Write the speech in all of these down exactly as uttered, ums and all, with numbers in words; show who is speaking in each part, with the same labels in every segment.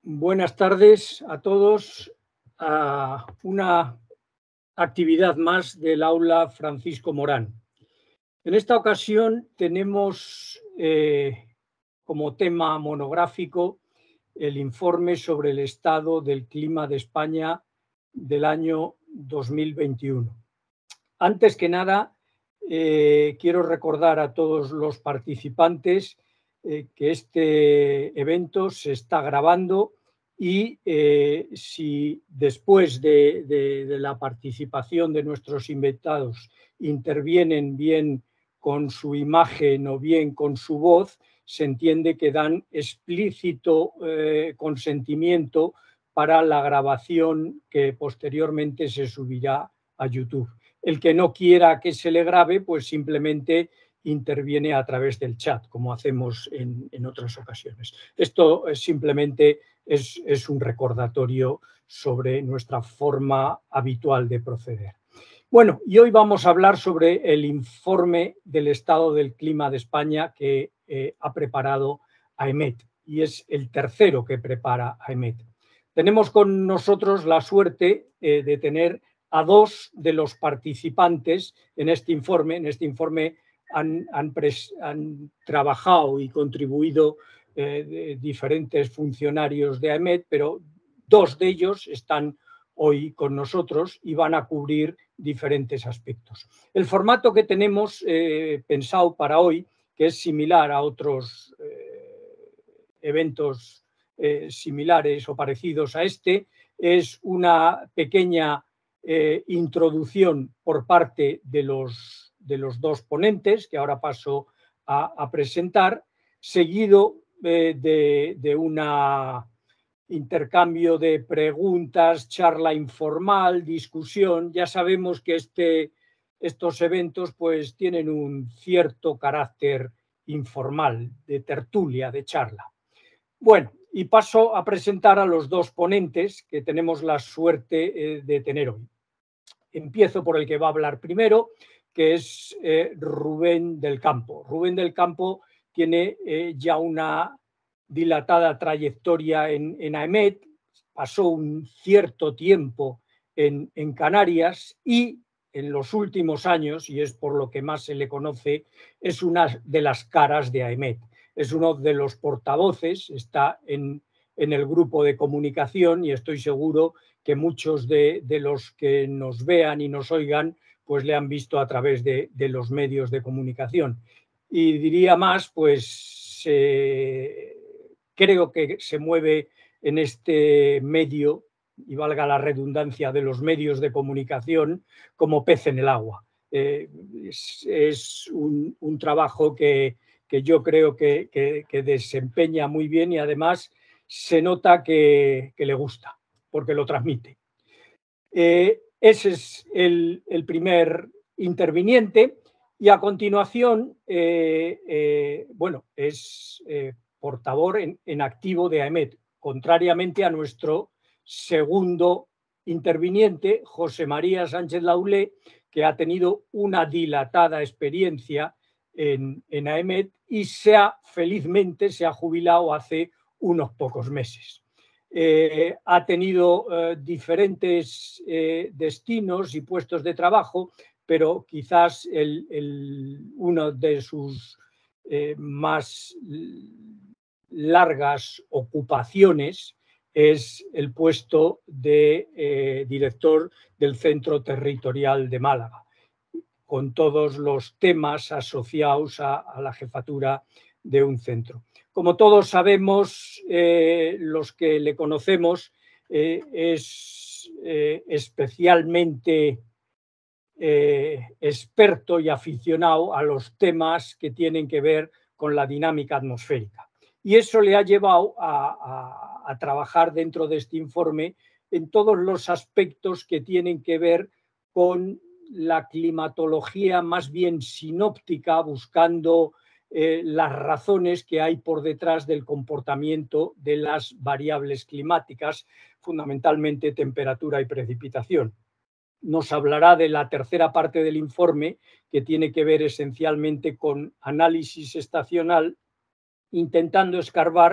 Speaker 1: Buenas tardes a todos a una actividad más del aula Francisco Morán. En esta ocasión tenemos eh, como tema monográfico el informe sobre el estado del clima de España del año dos mil veintiuno. Antes que nada, eh, quiero recordar a todos los participantes eh, que este evento se está grabando y eh, si después de, de, de la participación de nuestros invitados intervienen bien con su imagen o bien con su voz, se entiende que dan explícito eh, consentimiento para la grabación que posteriormente se subirá a YouTube. El que no quiera que se le grabe, pues simplemente interviene a través del chat, como hacemos en, en otras ocasiones. Esto es simplemente es, es un recordatorio sobre nuestra forma habitual de proceder. Bueno, y hoy vamos a hablar sobre el informe del estado del clima de España que eh, ha preparado AEMET, y es el tercero que prepara AEMET. Tenemos con nosotros la suerte eh, de tener a dos de los participantes en este informe. En este informe han, han, pres, han trabajado y contribuido eh, diferentes funcionarios de AEMET, pero dos de ellos están hoy con nosotros y van a cubrir diferentes aspectos. El formato que tenemos eh, pensado para hoy, que es similar a otros eh, eventos eh, similares o parecidos a este, es una pequeña eh, introducción por parte de los, de los dos ponentes, que ahora paso a, a presentar, seguido eh, de, de una intercambio de preguntas, charla informal, discusión. Ya sabemos que este, estos eventos pues tienen un cierto carácter informal, de tertulia, de charla. Bueno, y paso a presentar a los dos ponentes que tenemos la suerte eh, de tener hoy. Empiezo por el que va a hablar primero, que es eh, Rubén del Campo. Rubén del Campo tiene eh, ya una dilatada trayectoria en, en AEMET, pasó un cierto tiempo en, en Canarias y en los últimos años, y es por lo que más se le conoce, es una de las caras de AEMET. Es uno de los portavoces, está en, en el grupo de comunicación y estoy seguro que muchos de, de los que nos vean y nos oigan pues le han visto a través de, de los medios de comunicación. Y diría más, pues eh, creo que se mueve en este medio, y valga la redundancia de los medios de comunicación, como pez en el agua. Eh, es es un, un trabajo que, que yo creo que, que, que desempeña muy bien y además se nota que, que le gusta, porque lo transmite. Eh, ese es el, el primer interviniente y a continuación, eh, eh, bueno, es eh, portavoz en, en activo de AEMET, contrariamente a nuestro segundo interviniente, José María Sánchez Laulé, que ha tenido una dilatada experiencia en, en AEMET y se ha, felizmente se ha jubilado hace unos pocos meses. Eh, ha tenido eh, diferentes eh, destinos y puestos de trabajo, pero quizás el, el, uno de sus eh, más largas ocupaciones es el puesto de eh, director del Centro Territorial de Málaga, con todos los temas asociados a, a la jefatura de un centro. Como todos sabemos, eh, los que le conocemos, eh, es eh, especialmente eh, experto y aficionado a los temas que tienen que ver con la dinámica atmosférica. Y eso le ha llevado a, a, a trabajar dentro de este informe en todos los aspectos que tienen que ver con la climatología más bien sinóptica, buscando eh, las razones que hay por detrás del comportamiento de las variables climáticas, fundamentalmente temperatura y precipitación. Nos hablará de la tercera parte del informe, que tiene que ver esencialmente con análisis estacional, intentando escarbar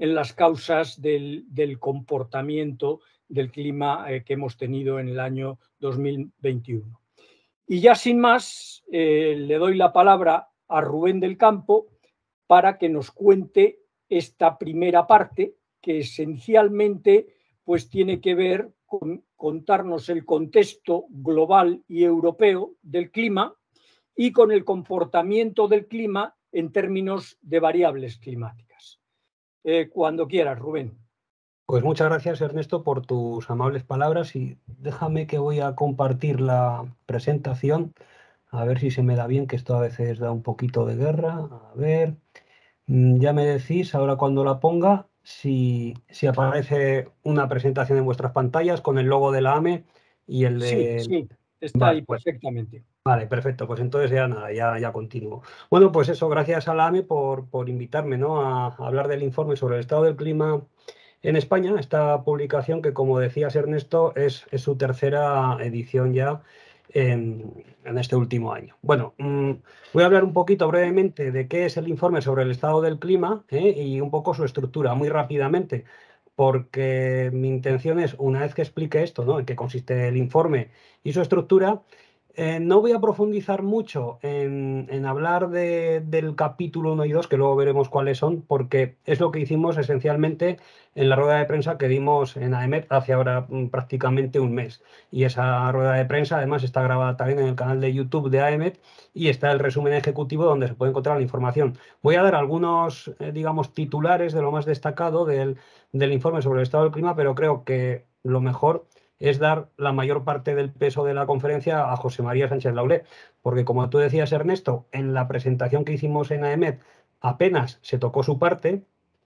Speaker 1: en las causas del, del comportamiento del clima eh, que hemos tenido en el año dos mil veintiuno. Y ya sin más, eh, le doy la palabra a Rubén del Campo para que nos cuente esta primera parte, que esencialmente pues, tiene que ver con contarnos el contexto global y europeo del clima y con el comportamiento del clima en términos de variables climáticas. Eh, cuando quieras, Rubén.
Speaker 2: Pues muchas gracias, Ernesto, por tus amables palabras y déjame que voy a compartir la presentación, a ver si se me da bien, que esto a veces da un poquito de guerra. A ver, ya me decís ahora cuando la ponga si, si aparece una presentación en vuestras pantallas con el logo de la A M E y el
Speaker 1: Sí,
Speaker 2: de...
Speaker 1: sí, está
Speaker 2: Vale,
Speaker 1: ahí
Speaker 2: pues,
Speaker 1: perfectamente.
Speaker 2: vale, perfecto, pues entonces ya nada, ya, ya continúo. Bueno, pues eso, gracias a la A M E por, por invitarme, ¿no?, a, a hablar del informe sobre el estado del clima en España, esta publicación que, como decías, Ernesto, es, es su tercera edición ya en, en este último año. Bueno, mmm, voy a hablar un poquito brevemente de qué es el informe sobre el estado del clima ¿eh? y un poco su estructura, muy rápidamente, porque mi intención es, una vez que explique esto, ¿no?, en qué consiste el informe y su estructura, Eh, no voy a profundizar mucho en, en hablar de, del capítulo uno y dos, que luego veremos cuáles son, porque es lo que hicimos esencialmente en la rueda de prensa que dimos en A E M E T hace ahora mm, prácticamente un mes. Y esa rueda de prensa además está grabada también en el canal de YouTube de A E M E T y está el resumen ejecutivo donde se puede encontrar la información. Voy a dar algunos, eh, digamos, titulares de lo más destacado del, del informe sobre el estado del clima, pero creo que lo mejor es dar la mayor parte del peso de la conferencia a José María Sánchez Laulé, porque como tú decías, Ernesto, en la presentación que hicimos en A E M E T apenas se tocó su parte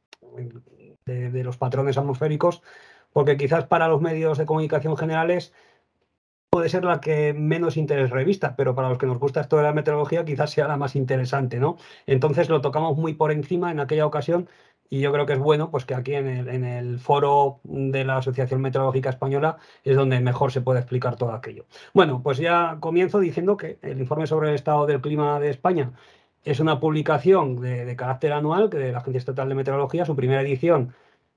Speaker 2: de, de los patrones atmosféricos, porque quizás para los medios de comunicación generales puede ser la que menos interés revista, pero para los que nos gusta esto de la meteorología quizás sea la más interesante, ¿no? Entonces lo tocamos muy por encima en aquella ocasión y yo creo que es bueno pues que aquí en el, en el foro de la Asociación Meteorológica Española es donde mejor se puede explicar todo aquello. Bueno, pues ya comienzo diciendo que el informe sobre el estado del clima de España es una publicación de, de carácter anual que de la Agencia Estatal de Meteorología, su primera edición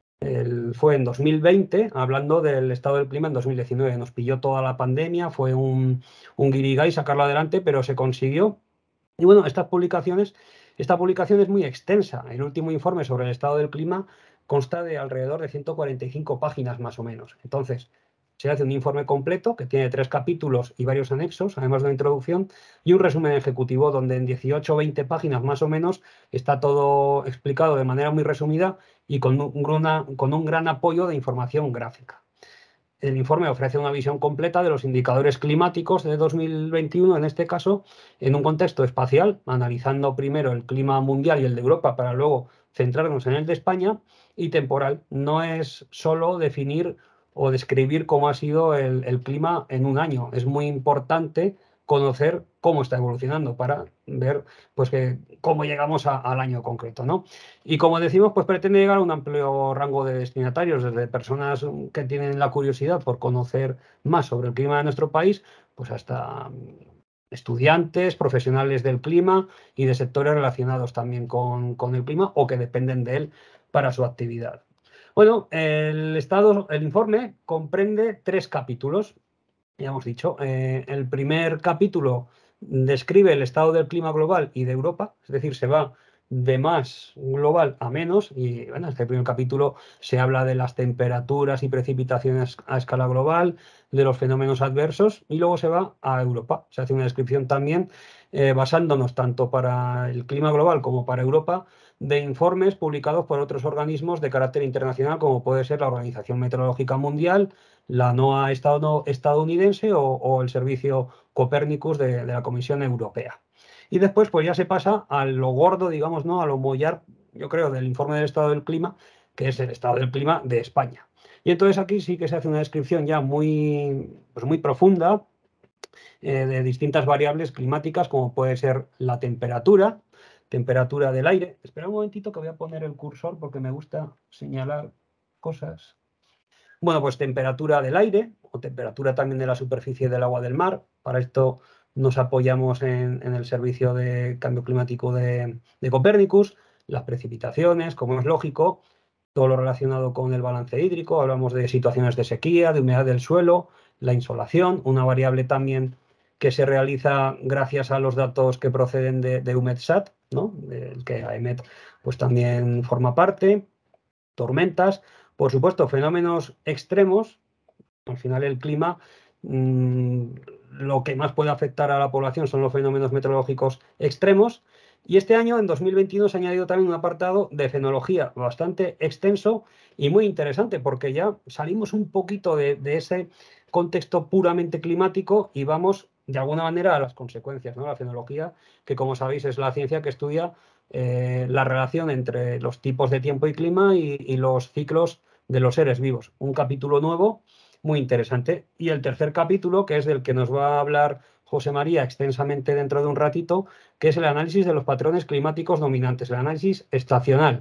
Speaker 2: El, fue en dos mil veinte, hablando del estado del clima en dos mil diecinueve. Nos pilló toda la pandemia, fue un, un guirigay sacarlo adelante, pero se consiguió. Y bueno, estas publicaciones, esta publicación es muy extensa. El último informe sobre el estado del clima consta de alrededor de ciento cuarenta y cinco páginas más o menos. Entonces, se hace un informe completo que tiene tres capítulos y varios anexos, además de una introducción, y un resumen ejecutivo donde en dieciocho o veinte páginas más o menos está todo explicado de manera muy resumida y con un, gran, con un gran apoyo de información gráfica. El informe ofrece una visión completa de los indicadores climáticos de dos mil veintiuno, en este caso, en un contexto espacial, analizando primero el clima mundial y el de Europa para luego centrarnos en el de España, y temporal. No es solo definir o describir cómo ha sido el, el clima en un año. Es muy importante conocer cómo está evolucionando para ver pues, que, cómo llegamos a, al año concreto, ¿no? Y como decimos, pues pretende llegar a un amplio rango de destinatarios, desde personas que tienen la curiosidad por conocer más sobre el clima de nuestro país, pues hasta estudiantes, profesionales del clima y de sectores relacionados también con, con el clima o que dependen de él para su actividad. Bueno, el, estado, el informe comprende tres capítulos. Ya hemos dicho, eh, el primer capítulo describe el estado del clima global y de Europa, es decir, se va de más global a menos, y bueno, en este primer capítulo se habla de las temperaturas y precipitaciones a escala global, de los fenómenos adversos, y luego se va a Europa. Se hace una descripción también, eh, basándonos tanto para el clima global como para Europa, de informes publicados por otros organismos de carácter internacional, como puede ser la Organización Meteorológica Mundial, la NOAA estadounidense o, o el servicio Copernicus de, de la Comisión Europea. Y después pues ya se pasa a lo gordo, digamos, ¿no?, a lo mollar, yo creo, del informe del estado del clima, que es el estado del clima de España. Y entonces aquí sí que se hace una descripción ya muy, pues muy profunda eh, de distintas variables climáticas, como puede ser la temperatura, temperatura del aire. Espera un momentito que voy a poner el cursor porque me gusta señalar cosas. Bueno, pues temperatura del aire o temperatura también de la superficie del agua del mar. Para esto nos apoyamos en, en el servicio de cambio climático de, de Copernicus, las precipitaciones, como es lógico, todo lo relacionado con el balance hídrico, hablamos de situaciones de sequía, de humedad del suelo, la insolación, una variable también que se realiza gracias a los datos que proceden de, de EUMETSAT, ¿no? Del que AEMET pues también forma parte, tormentas, por supuesto, fenómenos extremos. Al final el clima, mmm, lo que más puede afectar a la población son los fenómenos meteorológicos extremos. Y este año, en dos mil veintiuno, se ha añadido también un apartado de fenología bastante extenso y muy interesante, porque ya salimos un poquito de, de ese contexto puramente climático y vamos, de alguna manera, a las consecuencias, ¿no? La fenología, que como sabéis es la ciencia que estudia eh, la relación entre los tipos de tiempo y clima y, y los ciclos de los seres vivos. Un capítulo nuevo muy interesante. Y el tercer capítulo, que es del que nos va a hablar José María extensamente dentro de un ratito, que es el análisis de los patrones climáticos dominantes, el análisis estacional.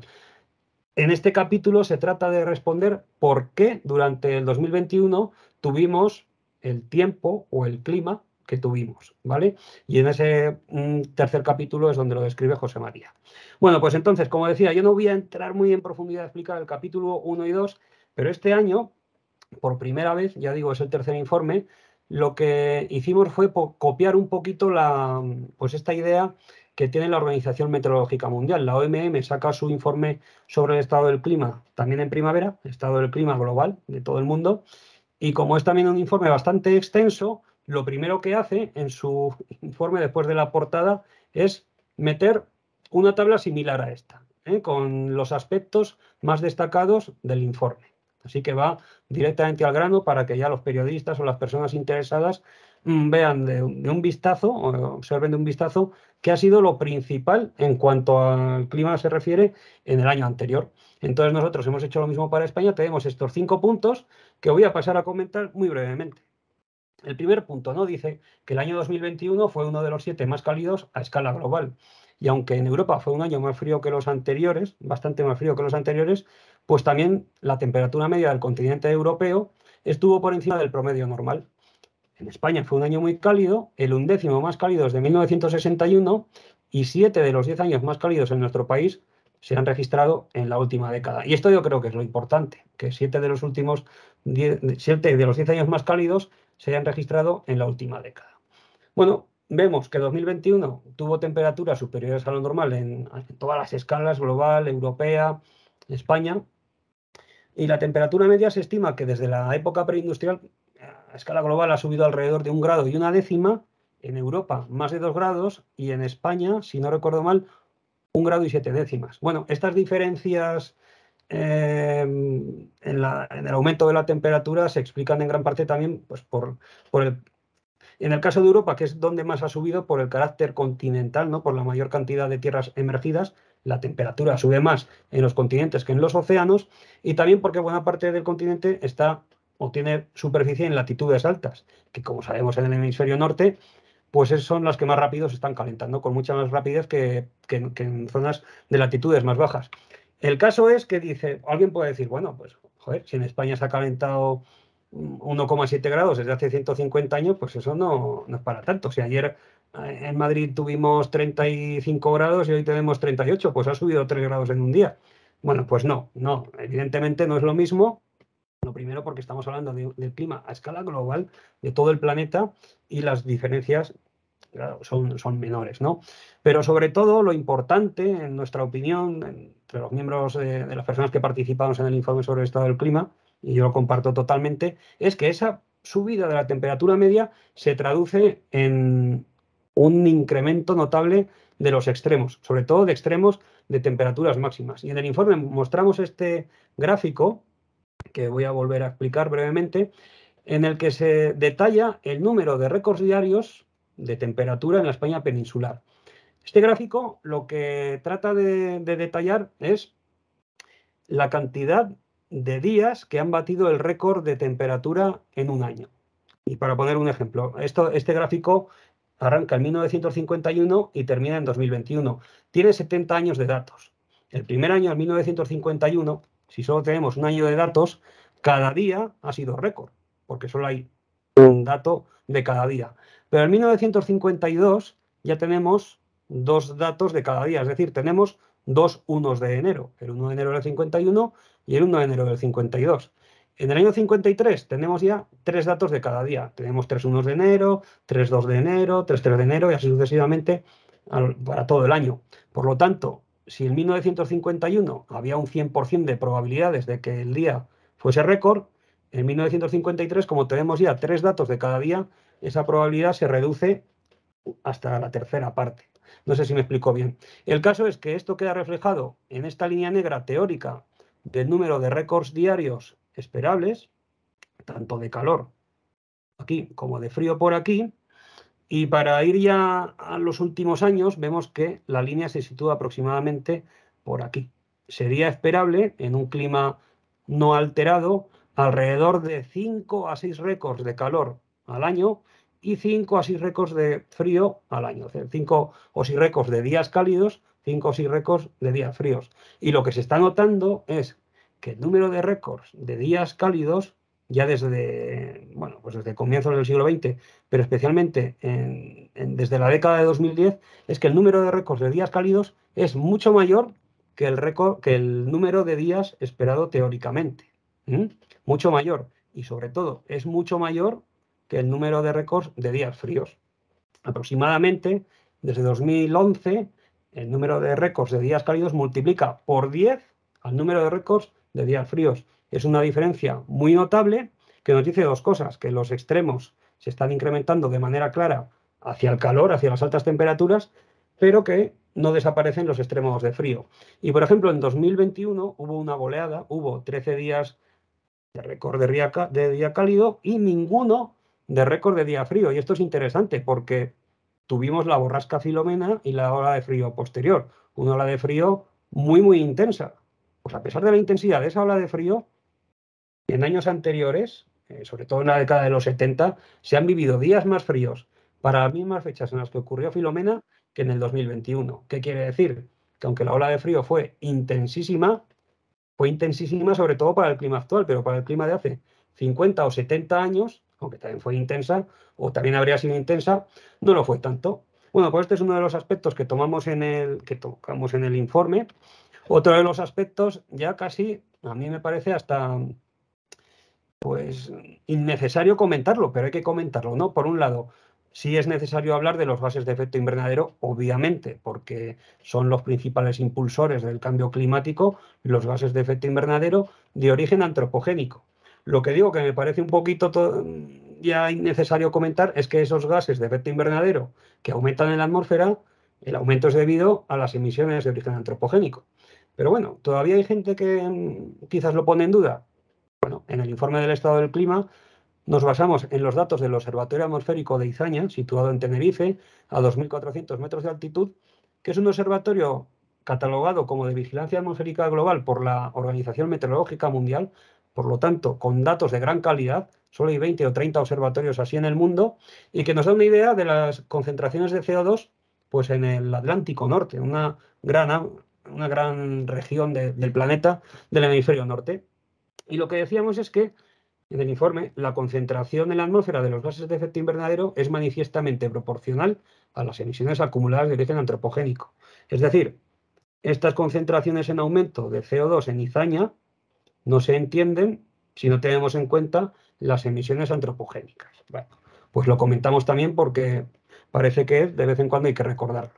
Speaker 2: En este capítulo se trata de responder por qué durante el dos mil veintiuno tuvimos el tiempo o el clima que tuvimos, ¿vale? Y en ese mm, tercer capítulo es donde lo describe José María. Bueno, pues entonces, como decía, yo no voy a entrar muy en profundidad a explicar el capítulo uno y dos, pero este año, por primera vez, ya digo, es el tercer informe, lo que hicimos fue copiar un poquito la, pues esta idea que tiene la Organización Meteorológica Mundial. La O M M saca su informe sobre el estado del clima también en primavera, estado del clima global de todo el mundo, y como es también un informe bastante extenso, lo primero que hace en su informe después de la portada es meter una tabla similar a esta, ¿eh? Con los aspectos más destacados del informe. Así que va directamente al grano para que ya los periodistas o las personas interesadas mmm, vean de, de un vistazo, o observen de un vistazo, qué ha sido lo principal en cuanto al clima se refiere en el año anterior. Entonces nosotros hemos hecho lo mismo para España, tenemos estos cinco puntos que voy a pasar a comentar muy brevemente. El primer punto, ¿no? Dice que el año dos mil veintiuno fue uno de los siete más cálidos a escala global. Y aunque en Europa fue un año más frío que los anteriores, bastante más frío que los anteriores, pues también la temperatura media del continente europeo estuvo por encima del promedio normal. En España fue un año muy cálido, el undécimo más cálido desde mil novecientos sesenta y uno y siete de los diez años más cálidos en nuestro país se han registrado en la última década. Y esto yo creo que es lo importante, que siete de los últimos diez, siete de los diez años más cálidos se hayan registrado en la última década. Bueno, vemos que dos mil veintiuno tuvo temperaturas superiores a lo normal en, en todas las escalas, global, europea, España, y la temperatura media se estima que desde la época preindustrial a escala global ha subido alrededor de un grado y una décima, en Europa más de dos grados y en España, si no recuerdo mal, un grado y siete décimas. Bueno, estas diferencias eh, en, la, en el aumento de la temperatura se explican en gran parte también pues, por, por el, en el caso de Europa, que es donde más ha subido por el carácter continental, ¿no? Por la mayor cantidad de tierras emergidas, la temperatura sube más en los continentes que en los océanos, y también porque buena parte del continente está o tiene superficie en latitudes altas, que como sabemos en el hemisferio norte, pues son las que más rápido se están calentando, con mucha más rapidez que, que, que en zonas de latitudes más bajas. El caso es que dice, alguien puede decir, bueno, pues joder, si en España se ha calentado uno coma siete grados desde hace ciento cincuenta años, pues eso no, no es para tanto. Si ayer en Madrid tuvimos treinta y cinco grados y hoy tenemos treinta y ocho, pues ha subido tres grados en un día. Bueno, pues no, no, evidentemente no es lo mismo. Lo primero porque estamos hablando de, del clima a escala global de todo el planeta y las diferencias, claro, son, son menores, ¿no? Pero sobre todo lo importante, en nuestra opinión, entre los miembros de, de las personas que participamos en el informe sobre el estado del clima, y yo lo comparto totalmente, es que esa subida de la temperatura media se traduce en un incremento notable de los extremos, sobre todo de extremos de temperaturas máximas. Y en el informe mostramos este gráfico, que voy a volver a explicar brevemente, en el que se detalla el número de récords diarios de temperatura en la España peninsular. Este gráfico lo que trata de, de detallar es la cantidad de días que han batido el récord de temperatura en un año. Y para poner un ejemplo, esto, este gráfico arranca en mil novecientos cincuenta y uno y termina en dos mil veintiuno. Tiene setenta años de datos. El primer año, en mil novecientos cincuenta y uno, si solo tenemos un año de datos, cada día ha sido récord, porque solo hay un dato de cada día. Pero en mil novecientos cincuenta y dos ya tenemos dos datos de cada día, es decir, tenemos dos unos de enero, el uno de enero del cincuenta y uno y el uno de enero del cincuenta y dos. En el año cincuenta y tres tenemos ya tres datos de cada día. Tenemos tres unos de enero, tres dos de enero, tres tres de enero y así sucesivamente para todo el año. Por lo tanto, si en mil novecientos cincuenta y uno había un cien por cien de probabilidades de que el día fuese récord, en mil novecientos cincuenta y tres, como tenemos ya tres datos de cada día, esa probabilidad se reduce hasta la tercera parte. No sé si me explico bien. El caso es que esto queda reflejado en esta línea negra teórica del número de récords diarios esperables, tanto de calor aquí como de frío por aquí. Y para ir ya a los últimos años, vemos que la línea se sitúa aproximadamente por aquí. Sería esperable, en un clima no alterado, alrededor de cinco a seis récords de calor al año y cinco a seis récords de frío al año. cinco o seis récords de días cálidos, cinco o seis récords de días fríos. Y lo que se está notando es que el número de récords de días cálidos, ya desde, bueno, pues desde comienzos del siglo veinte, pero especialmente en, en, desde la década de dos mil diez, es que el número de récords de días cálidos es mucho mayor que el, récord, que el número de días esperado teóricamente. ¿Mm? Mucho mayor. Y sobre todo, es mucho mayor que el número de récords de días fríos. Aproximadamente, desde dos mil once, el número de récords de días cálidos multiplica por diez al número de récords de días fríos. Es una diferencia muy notable que nos dice dos cosas, que los extremos se están incrementando de manera clara hacia el calor, hacia las altas temperaturas, pero que no desaparecen los extremos de frío. Y, por ejemplo, en dos mil veintiuno hubo una goleada, hubo trece días de récord de día, de día cálido y ninguno de récord de día frío. Y esto es interesante porque tuvimos la borrasca Filomena y la ola de frío posterior. Una ola de frío muy, muy intensa. Pues a pesar de la intensidad de esa ola de frío, en años anteriores, eh, sobre todo en la década de los setenta, se han vivido días más fríos para las mismas fechas en las que ocurrió Filomena que en el dos mil veintiuno. ¿Qué quiere decir? Que aunque la ola de frío fue intensísima, fue intensísima sobre todo para el clima actual, pero para el clima de hace cincuenta o setenta años, aunque también fue intensa, o también habría sido intensa, no lo fue tanto. Bueno, pues este es uno de los aspectos que tomamos en el, que tocamos en el informe. Otro de los aspectos, ya casi, a mí me parece hasta pues innecesario comentarlo, pero hay que comentarlo, ¿no? Por un lado, sí es necesario hablar de los gases de efecto invernadero, obviamente, porque son los principales impulsores del cambio climático, los gases de efecto invernadero de origen antropogénico. Lo que digo que me parece un poquito ya innecesario comentar es que esos gases de efecto invernadero que aumentan en la atmósfera, el aumento es debido a las emisiones de origen antropogénico. Pero bueno, todavía hay gente que quizás lo pone en duda. Bueno, en el informe del estado del clima nos basamos en los datos del Observatorio Atmosférico de Izaña, situado en Tenerife, a dos mil cuatrocientos metros de altitud, que es un observatorio catalogado como de vigilancia atmosférica global por la Organización Meteorológica Mundial, por lo tanto, con datos de gran calidad, solo hay veinte o treinta observatorios así en el mundo, y que nos da una idea de las concentraciones de C O dos pues, en el Atlántico Norte, una gran, una gran región de, del planeta del hemisferio norte. Y lo que decíamos es que, en el informe, la concentración en la atmósfera de los gases de efecto invernadero es manifiestamente proporcional a las emisiones acumuladas de origen antropogénico. Es decir, estas concentraciones en aumento de C O dos en Izaña no se entienden si no tenemos en cuenta las emisiones antropogénicas. Bueno, pues lo comentamos también porque parece que de vez en cuando hay que recordarlo.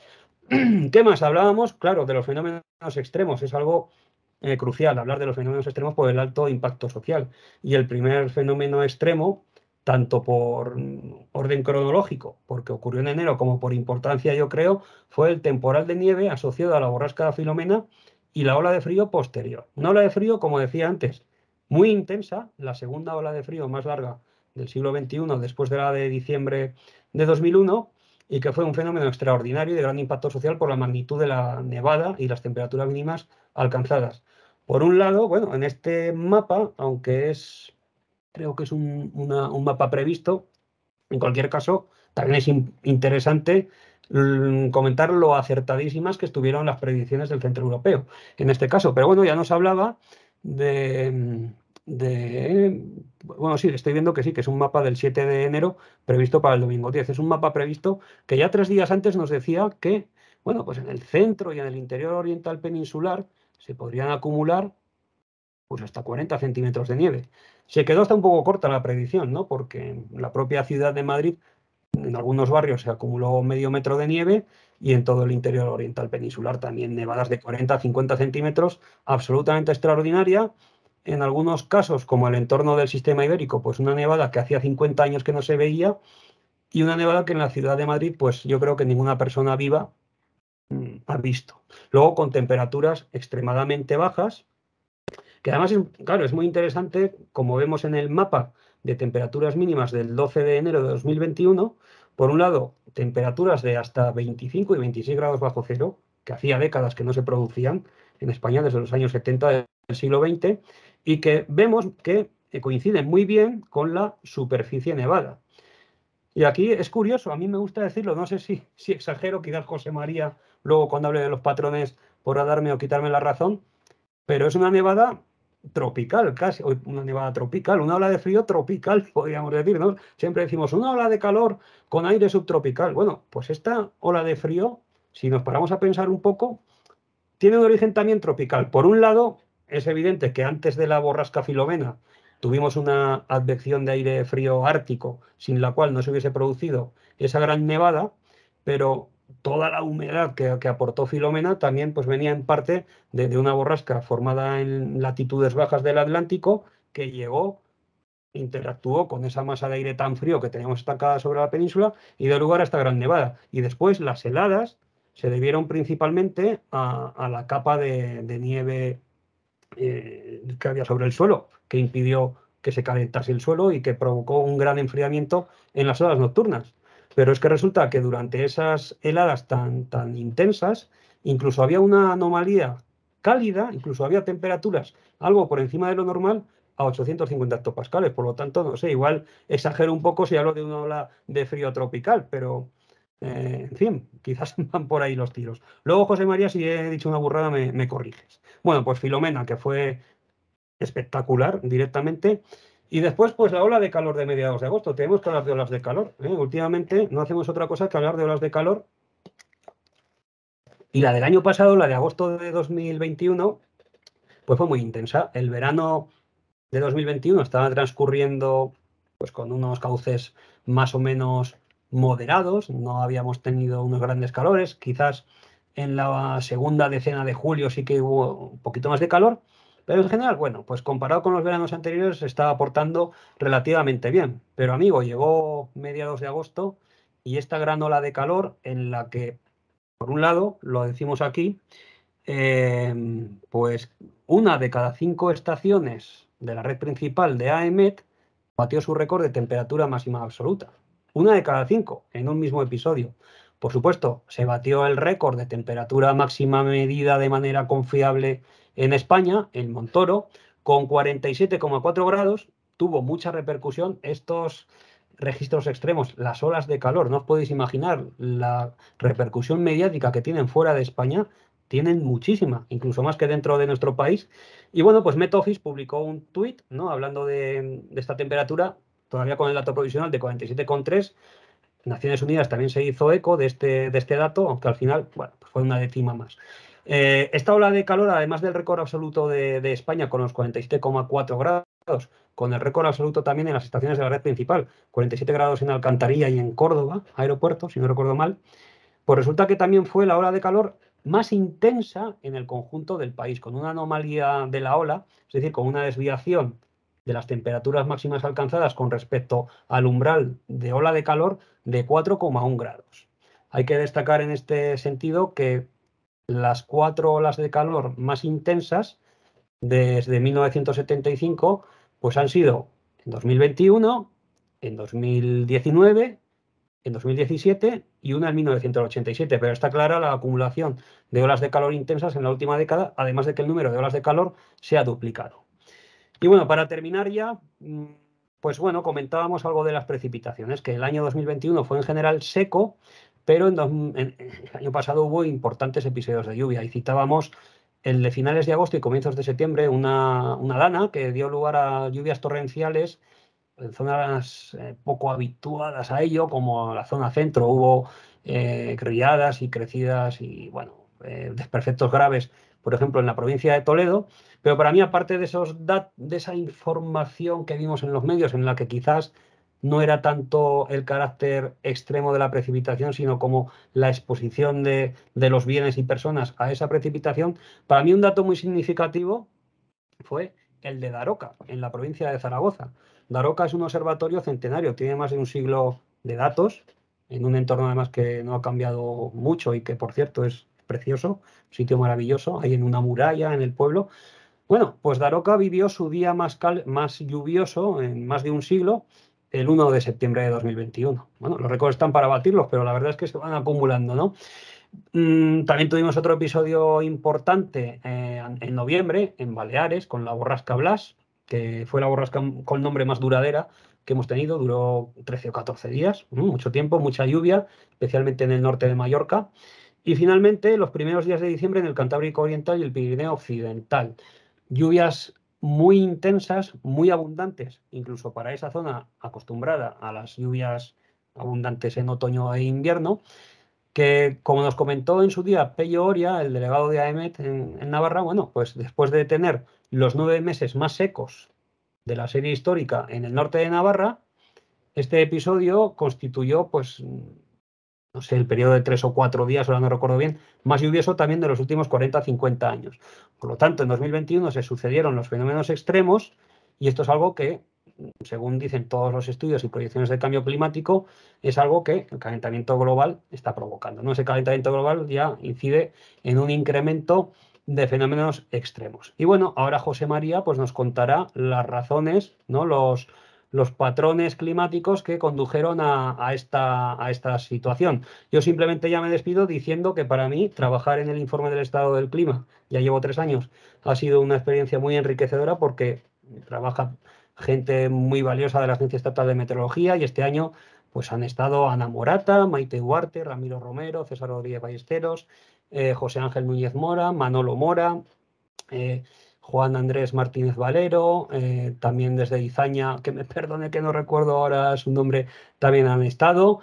Speaker 2: ¿Qué más? Hablábamos, claro, de los fenómenos extremos. Es algo Eh, crucial hablar de los fenómenos extremos por el alto impacto social. Y el primer fenómeno extremo, tanto por orden cronológico, porque ocurrió en enero, como por importancia, yo creo, fue el temporal de nieve asociado a la borrasca Filomena y la ola de frío posterior. Una ola de frío, como decía antes, muy intensa, la segunda ola de frío más larga del siglo veintiuno, después de la de diciembre de dos mil uno, y que fue un fenómeno extraordinario y de gran impacto social por la magnitud de la nevada y las temperaturas mínimas alcanzadas. Por un lado, bueno, en este mapa, aunque es, creo que es un, una, un mapa previsto, en cualquier caso, también es in, interesante mmm, comentar lo acertadísimas que estuvieron las predicciones del Centro Europeo, en este caso. Pero bueno, ya nos hablaba de... de bueno, sí, estoy viendo que sí, que es un mapa del siete de enero previsto para el domingo diez. Es un mapa previsto que ya tres días antes nos decía que Bueno, pues en el centro y en el interior oriental peninsular se podrían acumular pues hasta cuarenta centímetros de nieve. Se quedó hasta un poco corta la predicción, ¿no? Porque en la propia ciudad de Madrid, en algunos barrios se acumuló medio metro de nieve y en todo el interior oriental peninsular también nevadas de cuarenta a cincuenta centímetros, absolutamente extraordinaria. En algunos casos, como el entorno del sistema ibérico, pues una nevada que hacía cincuenta años que no se veía y una nevada que en la ciudad de Madrid, pues yo creo que ninguna persona viva mm, ha visto. Luego con temperaturas extremadamente bajas, que además, es, claro, es muy interesante, como vemos en el mapa de temperaturas mínimas del doce de enero de dos mil veintiuno, por un lado, temperaturas de hasta veinticinco y veintiséis grados bajo cero, que hacía décadas que no se producían en España desde los años setenta del siglo veinte, y que vemos que coinciden muy bien con la superficie nevada. Y aquí es curioso, a mí me gusta decirlo, no sé si, si exagero, quizás José María, luego cuando hable de los patrones, podrá darme o quitarme la razón, pero es una nevada tropical, casi, una nevada tropical, una ola de frío tropical, podríamos decir, ¿no? Siempre decimos una ola de calor con aire subtropical. Bueno, pues esta ola de frío, si nos paramos a pensar un poco, tiene un origen también tropical. Por un lado, es evidente que antes de la borrasca Filomena tuvimos una advección de aire frío ártico, sin la cual no se hubiese producido esa gran nevada, pero toda la humedad que, que aportó Filomena también pues, venía en parte de, de una borrasca formada en latitudes bajas del Atlántico que llegó, interactuó con esa masa de aire tan frío que teníamos estancada sobre la península y dio lugar a esta gran nevada. Y después las heladas se debieron principalmente a, a la capa de, de nieve eh, que había sobre el suelo, que impidió que se calentase el suelo y que provocó un gran enfriamiento en las horas nocturnas. Pero es que resulta que durante esas heladas tan, tan intensas, incluso había una anomalía cálida, incluso había temperaturas algo por encima de lo normal a ochocientos cincuenta hectopascales. Por lo tanto, no sé, igual exagero un poco si hablo de una ola de frío tropical, pero eh, en fin, quizás van por ahí los tiros. Luego, José María, si he dicho una burrada, me, me corriges. Bueno, pues Filomena, que fue espectacular directamente. Y después, pues la ola de calor de mediados de agosto. Tenemos que hablar de olas de calor, ¿eh? Últimamente no hacemos otra cosa que hablar de olas de calor. Y la del año pasado, la de agosto de dos mil veintiuno, pues fue muy intensa. El verano de dos mil veintiuno estaba transcurriendo pues con unos cauces más o menos moderados, no habíamos tenido unos grandes calores, quizás en la segunda decena de julio sí que hubo un poquito más de calor, pero en general, bueno, pues comparado con los veranos anteriores se estaba aportando relativamente bien. Pero amigo, llegó mediados de agosto y esta gran ola de calor en la que, por un lado, lo decimos aquí, eh, pues una de cada cinco estaciones de la red principal de A E M E T batió su récord de temperatura máxima absoluta. Una de cada cinco en un mismo episodio. Por supuesto, se batió el récord de temperatura máxima medida de manera confiable en España, en Montoro, con cuarenta y siete coma cuatro grados. Tuvo mucha repercusión estos registros extremos, las olas de calor. No os podéis imaginar la repercusión mediática que tienen fuera de España. Tienen muchísima, incluso más que dentro de nuestro país. Y bueno, pues Met Office publicó un tuit, ¿no? Hablando de, de esta temperatura, todavía con el dato provisional de cuarenta y siete coma tres. Naciones Unidas también se hizo eco de este, de este dato, aunque al final, bueno, pues fue una décima más. Eh, esta ola de calor, además del récord absoluto de, de España con los cuarenta y siete coma cuatro grados, con el récord absoluto también en las estaciones de la red principal, cuarenta y siete grados en Alcantarilla y en Córdoba, aeropuerto, si no recuerdo mal, pues resulta que también fue la ola de calor más intensa en el conjunto del país, con una anomalía de la ola, es decir, con una desviación de las temperaturas máximas alcanzadas con respecto al umbral de ola de calor de cuatro coma uno grados. Hay que destacar en este sentido que las cuatro olas de calor más intensas desde mil novecientos setenta y cinco pues han sido en dos mil veintiuno, en dos mil diecinueve, en dos mil diecisiete y una en mil novecientos ochenta y siete, pero está clara la acumulación de olas de calor intensas en la última década, además de que el número de olas de calor se ha duplicado. Y bueno, para terminar ya, pues bueno, comentábamos algo de las precipitaciones, que el año dos mil veintiuno fue en general seco, pero en, dos, en el año pasado hubo importantes episodios de lluvia y citábamos el de finales de agosto y comienzos de septiembre una, una dana que dio lugar a lluvias torrenciales en zonas eh, poco habituadas a ello, como la zona centro. Hubo eh, riadas y crecidas y, bueno, eh, desperfectos graves, por ejemplo, en la provincia de Toledo. Pero para mí, aparte de, esos dat de esa información que vimos en los medios, en la que quizás no era tanto el carácter extremo de la precipitación, sino como la exposición de, de los bienes y personas a esa precipitación, para mí un dato muy significativo fue el de Daroca, en la provincia de Zaragoza. Daroca es un observatorio centenario, tiene más de un siglo de datos, en un entorno además que no ha cambiado mucho y que, por cierto, es precioso, un sitio maravilloso, ahí en una muralla en el pueblo. Bueno, pues Daroca vivió su día más, cal más lluvioso en más de un siglo, el primero de septiembre de dos mil veintiuno. Bueno, los récords están para batirlos, pero la verdad es que se van acumulando, ¿no? Mm, también tuvimos otro episodio importante eh, en noviembre, en Baleares, con la borrasca Blas, que fue la borrasca con nombre más duradera que hemos tenido, duró trece o catorce días, mucho tiempo, mucha lluvia, especialmente en el norte de Mallorca. Y finalmente, los primeros días de diciembre en el Cantábrico Oriental y el Pirineo Occidental. Lluvias muy intensas, muy abundantes, incluso para esa zona acostumbrada a las lluvias abundantes en otoño e invierno, que, como nos comentó en su día Pello Oria, el delegado de AEMET en, en Navarra, bueno, pues después de tener los nueve meses más secos de la serie histórica en el norte de Navarra, este episodio constituyó, pues, no sé, el periodo de tres o cuatro días, ahora no recuerdo bien, más lluvioso también de los últimos cuarenta a cincuenta años. Por lo tanto, en dos mil veintiuno se sucedieron los fenómenos extremos y esto es algo que, según dicen todos los estudios y proyecciones de cambio climático, es algo que el calentamiento global está provocando, ¿no? Ese calentamiento global ya incide en un incremento de fenómenos extremos. Y bueno, ahora José María pues, nos contará las razones, ¿no? los, los patrones climáticos que condujeron a, a, esta, a esta situación. Yo simplemente ya me despido diciendo que para mí trabajar en el informe del estado del clima, ya llevo tres años, ha sido una experiencia muy enriquecedora porque trabaja gente muy valiosa de la Agencia Estatal de Meteorología y este año pues han estado Ana Morata, Maite Huarte, Ramiro Romero, César Rodríguez Ballesteros, eh, José Ángel Núñez Mora, Manolo Mora, eh, Juan Andrés Martínez Valero, eh, también desde Izaña, que me perdone que no recuerdo ahora su nombre, también han estado,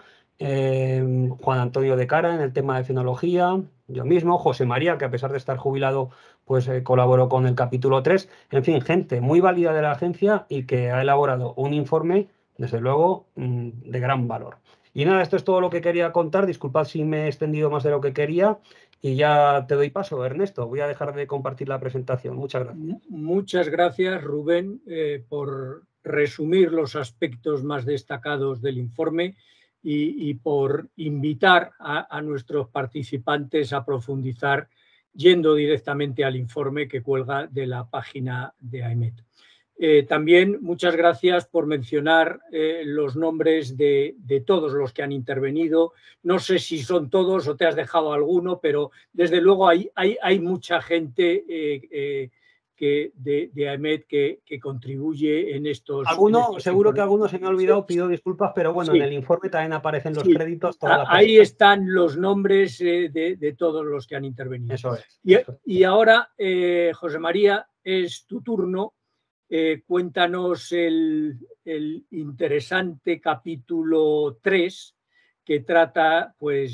Speaker 2: eh, Juan Antonio de Cara en el tema de fenología, yo mismo, José María, que a pesar de estar jubilado, pues eh, colaboró con el capítulo tres, en fin, gente muy válida de la agencia y que ha elaborado un informe, desde luego, mmm, de gran valor. Y nada, esto es todo lo que quería contar, disculpad si me he extendido más de lo que quería. Y ya te doy paso, Ernesto. Voy a dejar de compartir la presentación. Muchas gracias.
Speaker 1: Muchas gracias, Rubén, eh, por resumir los aspectos más destacados del informe y, y por invitar a, a nuestros participantes a profundizar yendo directamente al informe que cuelga de la página de AEMET. Eh, también muchas gracias por mencionar eh, los nombres de, de todos los que han intervenido. No sé si son todos o te has dejado alguno, pero desde luego hay, hay, hay mucha gente eh, eh, que de, de AEMET que, que contribuye en estos...
Speaker 2: Alguno,
Speaker 1: en estos
Speaker 2: seguro
Speaker 1: informes.
Speaker 2: que alguno se me ha olvidado, pido disculpas, pero bueno, sí. En el informe también aparecen los sí. créditos. Toda la
Speaker 1: Ahí están los nombres eh, de, de todos los que han intervenido.
Speaker 2: Eso es.
Speaker 1: Y,
Speaker 2: eso es.
Speaker 1: y ahora, eh, José María, es tu turno. Eh, cuéntanos el, el interesante capítulo tres que trata pues,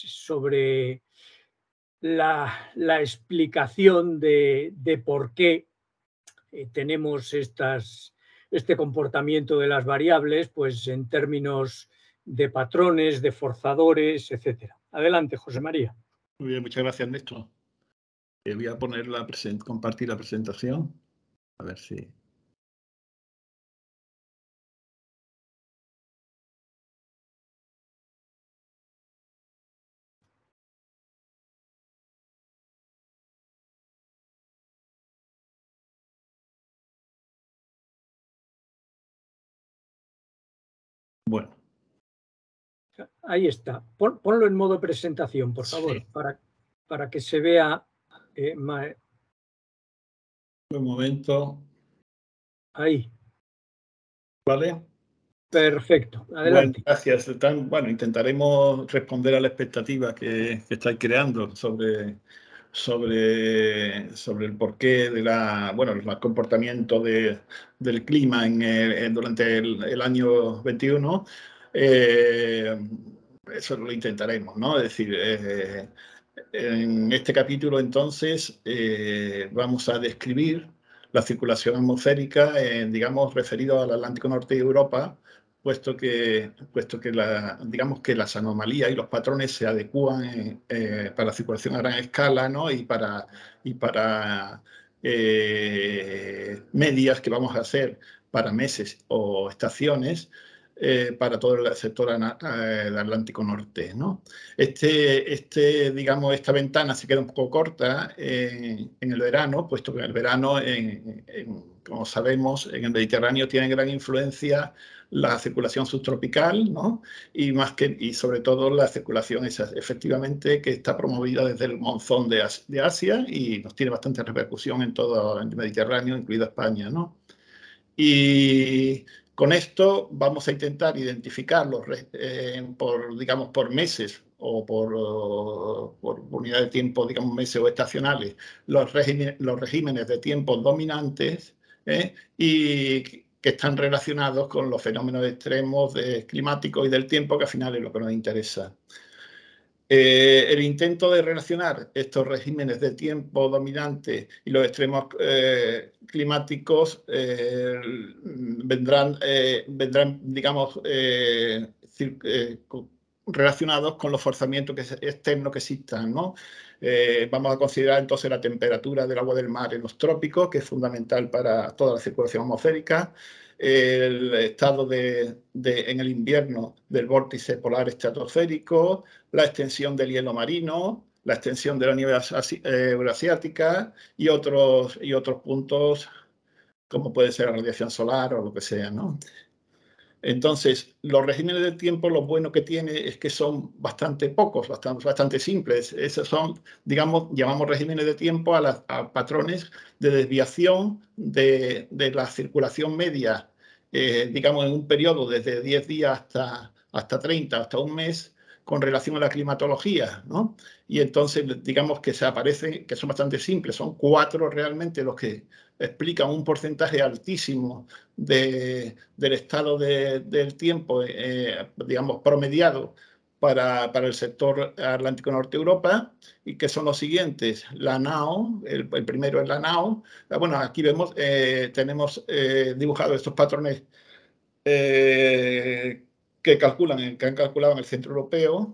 Speaker 1: sobre la, la explicación de, de por qué eh, tenemos estas, este comportamiento de las variables pues, en términos de patrones, de forzadores, etcétera. Adelante, José María.
Speaker 3: Muy bien, muchas gracias, Néstor. Eh, voy a poner la compartir la presentación. A ver si... Bueno.
Speaker 1: Ahí está. Pon, ponlo en modo presentación, por favor, sí. para, para que se vea eh, más...
Speaker 3: Un momento.
Speaker 1: Ahí.
Speaker 3: ¿Vale?
Speaker 1: Perfecto. Adelante.
Speaker 3: Bueno, gracias. Tan, bueno, intentaremos responder a la expectativa que, que estáis creando sobre, sobre, sobre el porqué de la, bueno, el comportamiento de, del clima en, en, durante el, el año veintiuno. Eh, eso lo intentaremos, ¿no? Es decir, eh, en este capítulo, entonces, eh, vamos a describir la circulación atmosférica, eh, digamos, referido al Atlántico Norte de Europa, puesto que, puesto que, la, digamos que las anomalías y los patrones se adecúan eh, para la circulación a gran escala, ¿no? Y para, y para eh, medias que vamos a hacer para meses o estaciones, eh, para todo el sector eh, del Atlántico Norte, ¿no? Este, este, digamos, esta ventana se queda un poco corta eh, en el verano, puesto que en el verano, en, en, como sabemos, en el Mediterráneo tiene gran influencia la circulación subtropical, ¿no? Y, más que, y sobre todo la circulación esa, efectivamente, que está promovida desde el monzón de, As de Asia y nos tiene bastante repercusión en todo el Mediterráneo, incluido España, ¿no? Y con esto vamos a intentar identificarlos eh, por, digamos, por meses o por, o, por unidad de tiempo, digamos, meses o estacionales, los, regímenes, los regímenes de tiempos dominantes ¿eh? y que están relacionados con los fenómenos extremos de, climáticos y del tiempo, que al final es lo que nos interesa. Eh, el intento de relacionar estos regímenes de tiempo dominante y los extremos eh, climáticos eh, vendrán, eh, vendrán, digamos, eh, eh, relacionados con los forzamientos que, externos que existan, ¿no? Eh, vamos a considerar entonces la temperatura del agua del mar en los trópicos, que es fundamental para toda la circulación atmosférica, el estado de, de, en el invierno del vórtice polar estratosférico, la extensión del hielo marino, la extensión de la nieve euroasiática y otros, y otros puntos como puede ser la radiación solar o lo que sea, ¿no? Entonces, los regímenes del tiempo, lo bueno que tiene es que son bastante pocos, bastante, bastante simples. Esos son, digamos, llamamos regímenes de tiempo a, la, a patrones de desviación de, de la circulación media, eh, digamos, en un periodo desde diez días hasta, hasta treinta, hasta un mes, con relación a la climatología, ¿no? Y entonces, digamos que se aparecen, que son bastante simples, son cuatro realmente los que explican un porcentaje altísimo de, del estado de, del tiempo, eh, digamos, promediado para, para el sector Atlántico Norte Europa, y que son los siguientes. La NAO, el, el primero es la NAO. Bueno, aquí vemos, eh, tenemos eh, dibujados estos patrones eh, que, calculan, que han calculado en el Centro Europeo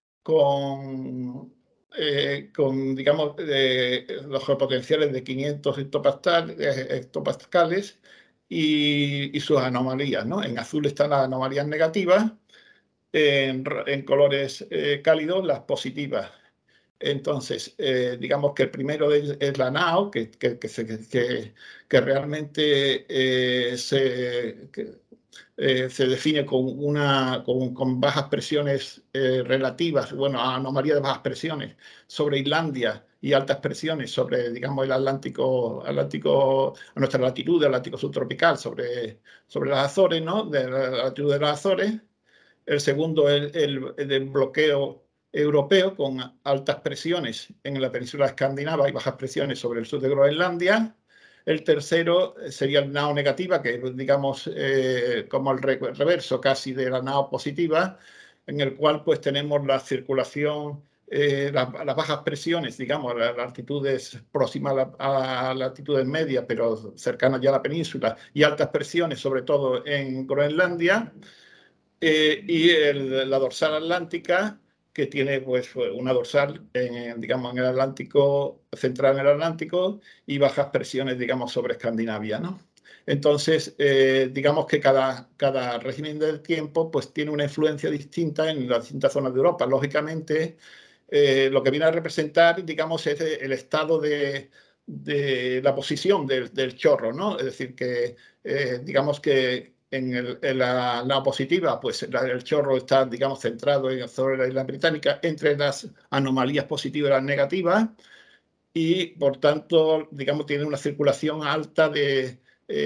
Speaker 3: con, eh, con digamos, eh, los potenciales de quinientos hectopascales y, y sus anomalías, ¿no? En azul están las anomalías negativas, en, en colores eh, cálidos las positivas. Entonces, eh, digamos que el primero es, es la NAO, que, que, que, que, que realmente eh, se... Que, Eh, se define con, una, con, con bajas presiones eh, relativas, bueno, anomalía de bajas presiones sobre Islandia y altas presiones sobre, digamos, el Atlántico, Atlántico a nuestra latitud, el Atlántico subtropical, sobre, sobre las Azores, ¿no? De la latitud de las Azores. El segundo es el, el, el bloqueo europeo con altas presiones en la península escandinava y bajas presiones sobre el sur de Groenlandia. El tercero sería el NAO negativa, que es, digamos, eh, como el reverso casi de la NAO positiva, en el cual pues tenemos la circulación, eh, la, las bajas presiones, digamos, a las altitudes próximas a, a las altitudes medias, pero cercanas ya a la península, y altas presiones, sobre todo en Groenlandia, eh, y el, la dorsal atlántica, que tiene pues una dorsal, en, digamos, en el Atlántico, central en el Atlántico, y bajas presiones, digamos, sobre Escandinavia, ¿no? Entonces, eh, digamos que cada, cada régimen del tiempo pues tiene una influencia distinta en las distintas zonas de Europa. Lógicamente, eh, lo que viene a representar, digamos, es el estado de, de la posición del, del chorro, ¿no? Es decir, que, eh, digamos que En, el, en la, la positiva, pues la, el chorro está, digamos, centrado en, sobre la isla británica entre las anomalías positivas y las negativas, y por tanto, digamos, tiene una circulación alta de,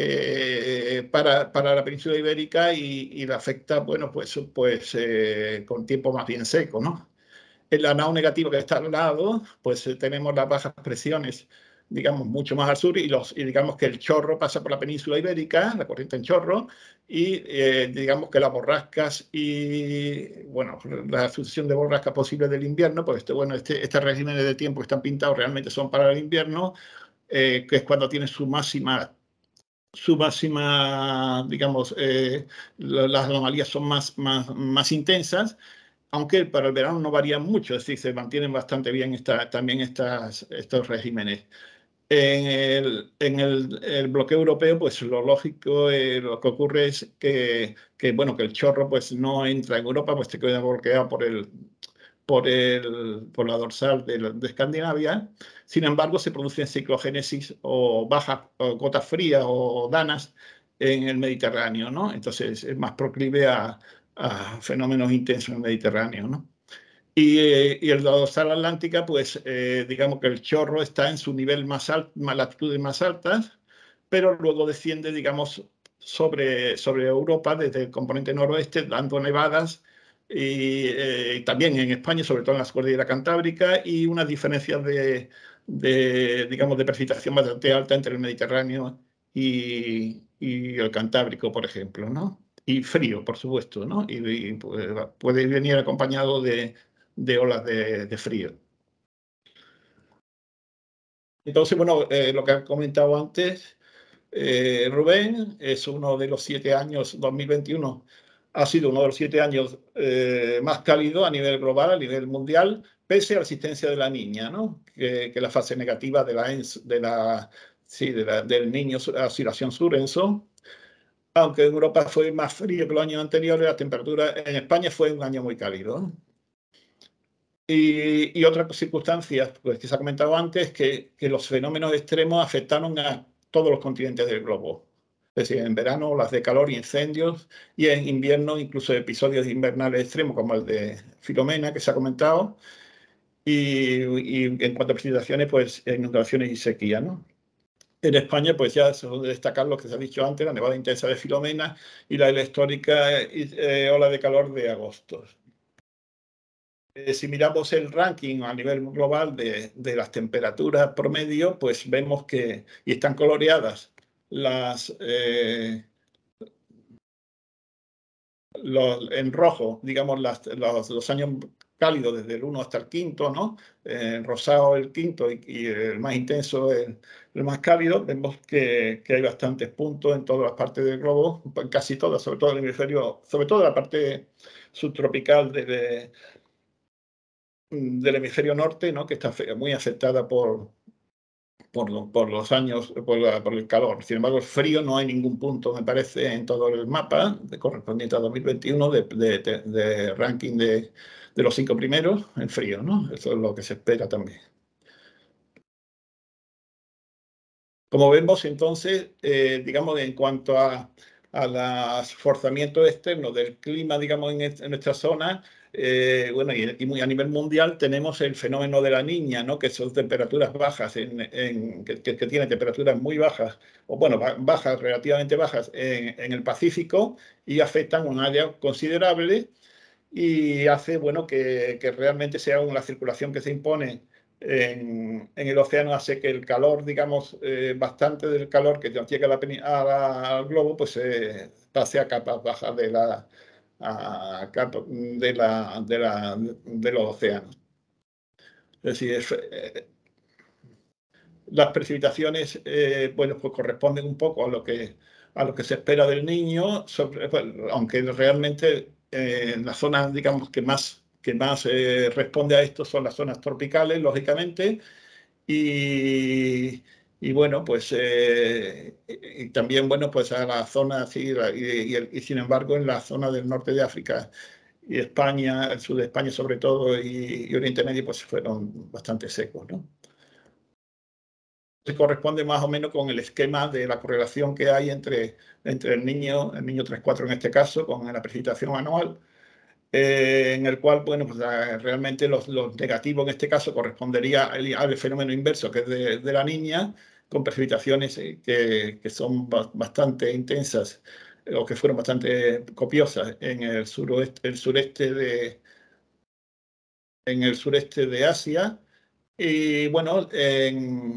Speaker 3: eh, para, para la península ibérica y, y la afecta, bueno, pues, pues eh, con tiempo más bien seco, ¿no? En la NAO negativa que está al lado, pues eh, tenemos las bajas presiones digamos, mucho más al sur, y, los, y digamos que el chorro pasa por la península ibérica, la corriente en chorro, y eh, digamos que las borrascas y, bueno, la sucesión de borrascas posibles del invierno, pues este, bueno, este, estos regímenes de tiempo que están pintados realmente son para el invierno, eh, que es cuando tiene su máxima su máxima, digamos, eh, las anomalías son más, más, más intensas, aunque para el verano no varían mucho, es decir, se mantienen bastante bien esta, también estas, estos regímenes. En el, en el, el bloque europeo, pues lo lógico, eh, lo que ocurre es que, que, bueno, que el chorro pues no entra en Europa, pues se queda bloqueado por el, por, el, por la dorsal de, de Escandinavia. Sin embargo, se producen ciclogénesis o bajas, o gotas frías o danas en el Mediterráneo, ¿no? Entonces es más proclive a, a fenómenos intensos en el Mediterráneo, ¿no? Y, eh, y el dorsal atlántica, pues eh, digamos que el chorro está en su nivel más alto, más latitudes más altas, pero luego desciende, digamos, sobre, sobre Europa desde el componente noroeste, dando nevadas, y eh, también en España, sobre todo en las cordilleras cantábricas, y unas diferencias de, de, digamos, de precipitación bastante alta entre el Mediterráneo y, y el Cantábrico, por ejemplo, ¿no? Y frío, por supuesto, ¿no? Y, y pues, puede venir acompañado de, de olas de, de frío. Entonces, bueno, eh, lo que ha comentado antes, eh, Rubén, es uno de los siete años, dos mil veintiuno ha sido uno de los siete años eh, más cálidos a nivel global, a nivel mundial, pese a la existencia de la niña, ¿no? Que, que la fase negativa de la, de la, sí, de la, del niño, la oscilación Sorenson. Aunque en Europa fue más frío que los años anteriores, la temperatura en España fue un año muy cálido. Y, y otra circunstancia pues, que se ha comentado antes, que, que los fenómenos extremos afectaron a todos los continentes del globo. Es decir, en verano las de calor y incendios, y en invierno incluso episodios invernales extremos como el de Filomena, que se ha comentado, y, y en cuanto a precipitaciones, pues inundaciones y sequía, ¿no? En España, pues ya se debe destacar lo que se ha dicho antes, la nevada intensa de Filomena y la, la histórica eh, ola de calor de agosto. Eh, si miramos el ranking a nivel global de, de las temperaturas promedio, pues vemos que, y están coloreadas las, eh, los, en rojo, digamos, las, los, los años cálidos desde el uno hasta el quinto, ¿no? En rosado el quinto y, y el más intenso el, el más cálido. Vemos que, que hay bastantes puntos en todas las partes del globo, casi todas, sobre todo el hemisferio, sobre todo la parte subtropical de, de del hemisferio norte, ¿no? Que está muy afectada por, por, por los años, por, la, por el calor. Sin embargo, el frío no hay ningún punto, me parece, en todo el mapa de correspondiente a dos mil veintiuno de, de, de, de ranking de, de los cinco primeros, en frío, ¿no? Eso es lo que se espera también. Como vemos, entonces, eh, digamos, en cuanto a, a los forzamientos externos del clima, digamos, en, en nuestra zona, eh, bueno, y, y muy a nivel mundial tenemos el fenómeno de la niña, ¿no? Que son temperaturas bajas, en, en, que, que tiene temperaturas muy bajas, o bueno, bajas, relativamente bajas en, en el Pacífico, y afectan un área considerable, y hace, bueno, que, que realmente sea una circulación que se impone en, en el océano, hace que el calor, digamos, eh, bastante del calor que llega a la, a la, al globo, pues eh, pase a capas bajas de la, a capa, de, la, de, la, de los océanos. Es decir, es, eh, las precipitaciones, eh, bueno, pues corresponden un poco a lo que, a lo que se espera del niño, sobre, bueno, aunque realmente eh, las zonas, digamos, que más que más eh, responde a esto son las zonas tropicales, lógicamente, y, y bueno, pues eh, y también, bueno, pues a la zona, sí, y, y, y sin embargo en la zona del norte de África y España, el sur de España sobre todo, y, y Oriente Medio, pues fueron bastante secos, ¿no? Se corresponde más o menos con el esquema de la correlación que hay entre, entre el niño, el niño tres cuatro en este caso, con la precipitación anual, Eh, en el cual, bueno, pues realmente los, los negativos en este caso correspondería al, al fenómeno inverso, que es de, de la niña, con precipitaciones que, que son bastante intensas o que fueron bastante copiosas en el suroeste, el sureste de, en el sureste de Asia. Y bueno, en,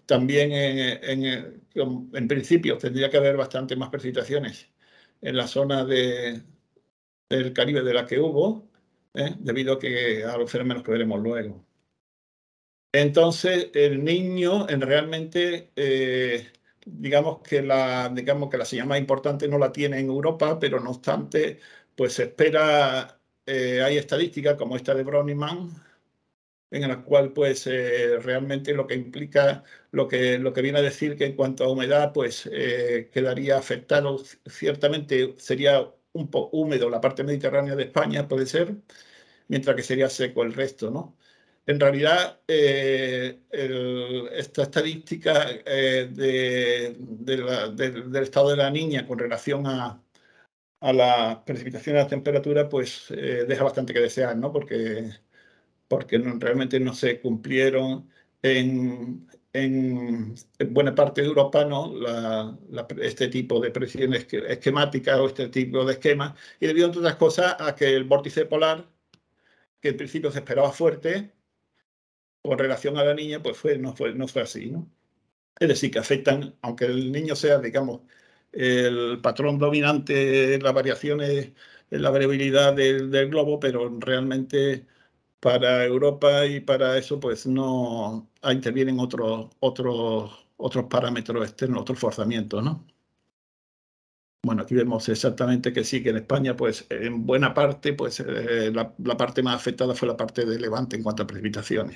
Speaker 3: también en, en, en principio tendría que haber bastante más precipitaciones en la zona de, del Caribe de la que hubo, ¿eh? debido a, que, a los fenómenos que veremos luego. Entonces, el niño en realmente, eh, digamos, que la, digamos que la señal más importante no la tiene en Europa, pero no obstante, pues se espera, eh, hay estadísticas como esta de Browniman, en la cual pues eh, realmente lo que implica, lo que, lo que viene a decir que en cuanto a humedad, pues eh, quedaría afectado, ciertamente sería un poco húmedo la parte mediterránea de España, puede ser, mientras que sería seco el resto, ¿no? En realidad, eh, el, esta estadística eh, de, de la, de, del estado de la niña con relación a, a la precipitación y la temperatura, pues eh, deja bastante que desear, ¿no? Porque, porque no, realmente no se cumplieron en, en, en buena parte de Europa, ¿no? La, la, este tipo de predicciones esquemáticas o este tipo de esquemas, y debido, entre otras cosas, a que el vórtice polar, que en principio se esperaba fuerte, con relación a la niña, pues fue, no, fue, no fue así, ¿no? Es decir, que afectan, aunque el niño sea, digamos, el patrón dominante en las variaciones, en la variabilidad del, del globo, pero realmente para Europa y para eso, pues no intervienen otros, otros, otros parámetros externos, otros forzamientos, ¿no? Bueno, aquí vemos exactamente que sí, que en España, pues en buena parte, pues eh, la, la parte más afectada fue la parte de Levante en cuanto a precipitaciones.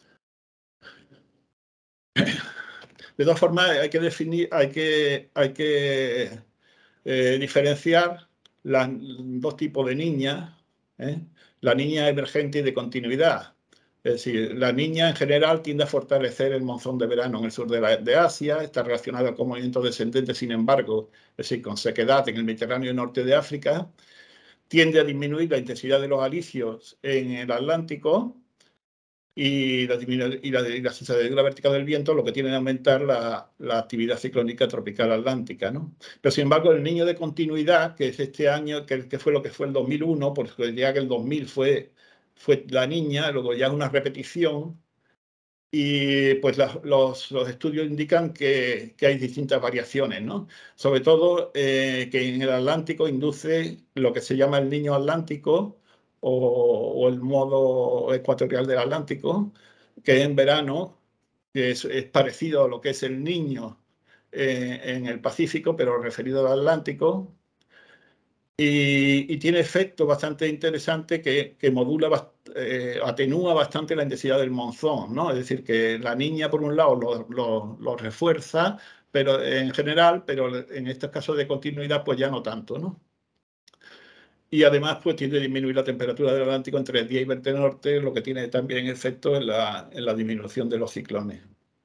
Speaker 3: De todas formas, hay que definir, hay que, hay que eh, diferenciar las dos tipos de niñas, ¿eh? La niña emergente y de continuidad. Es decir, la niña en general tiende a fortalecer el monzón de verano en el sur de, la, de Asia, está relacionada con movimientos descendentes, sin embargo, es decir, con sequedad en el Mediterráneo y norte de África, tiende a disminuir la intensidad de los alisios en el Atlántico, y la, y la, y la sensibilidad vertical del viento, lo que tiene que aumentar la, la actividad ciclónica tropical atlántica, ¿no? Pero sin embargo, el niño de continuidad, que es este año, que, que fue lo que fue el dos mil uno, porque ya que el dos mil fue, fue la niña, luego ya es una repetición, y pues la, los, los estudios indican que, que hay distintas variaciones, ¿no? Sobre todo eh, que en el Atlántico induce lo que se llama el niño atlántico, o, o el modo ecuatorial del Atlántico, que en verano que es, es parecido a lo que es el niño eh, en el Pacífico, pero referido al Atlántico, y, y tiene efectos bastante interesantes que, que modula, eh, atenúa bastante la intensidad del monzón, ¿no? Es decir, que la niña, por un lado, lo, lo, lo refuerza, pero en general, pero en estos casos de continuidad, pues ya no tanto, ¿no? Y además, pues tiende a disminuir la temperatura del Atlántico entre el día y veinte norte, lo que tiene también efecto en la, en la disminución de los ciclones.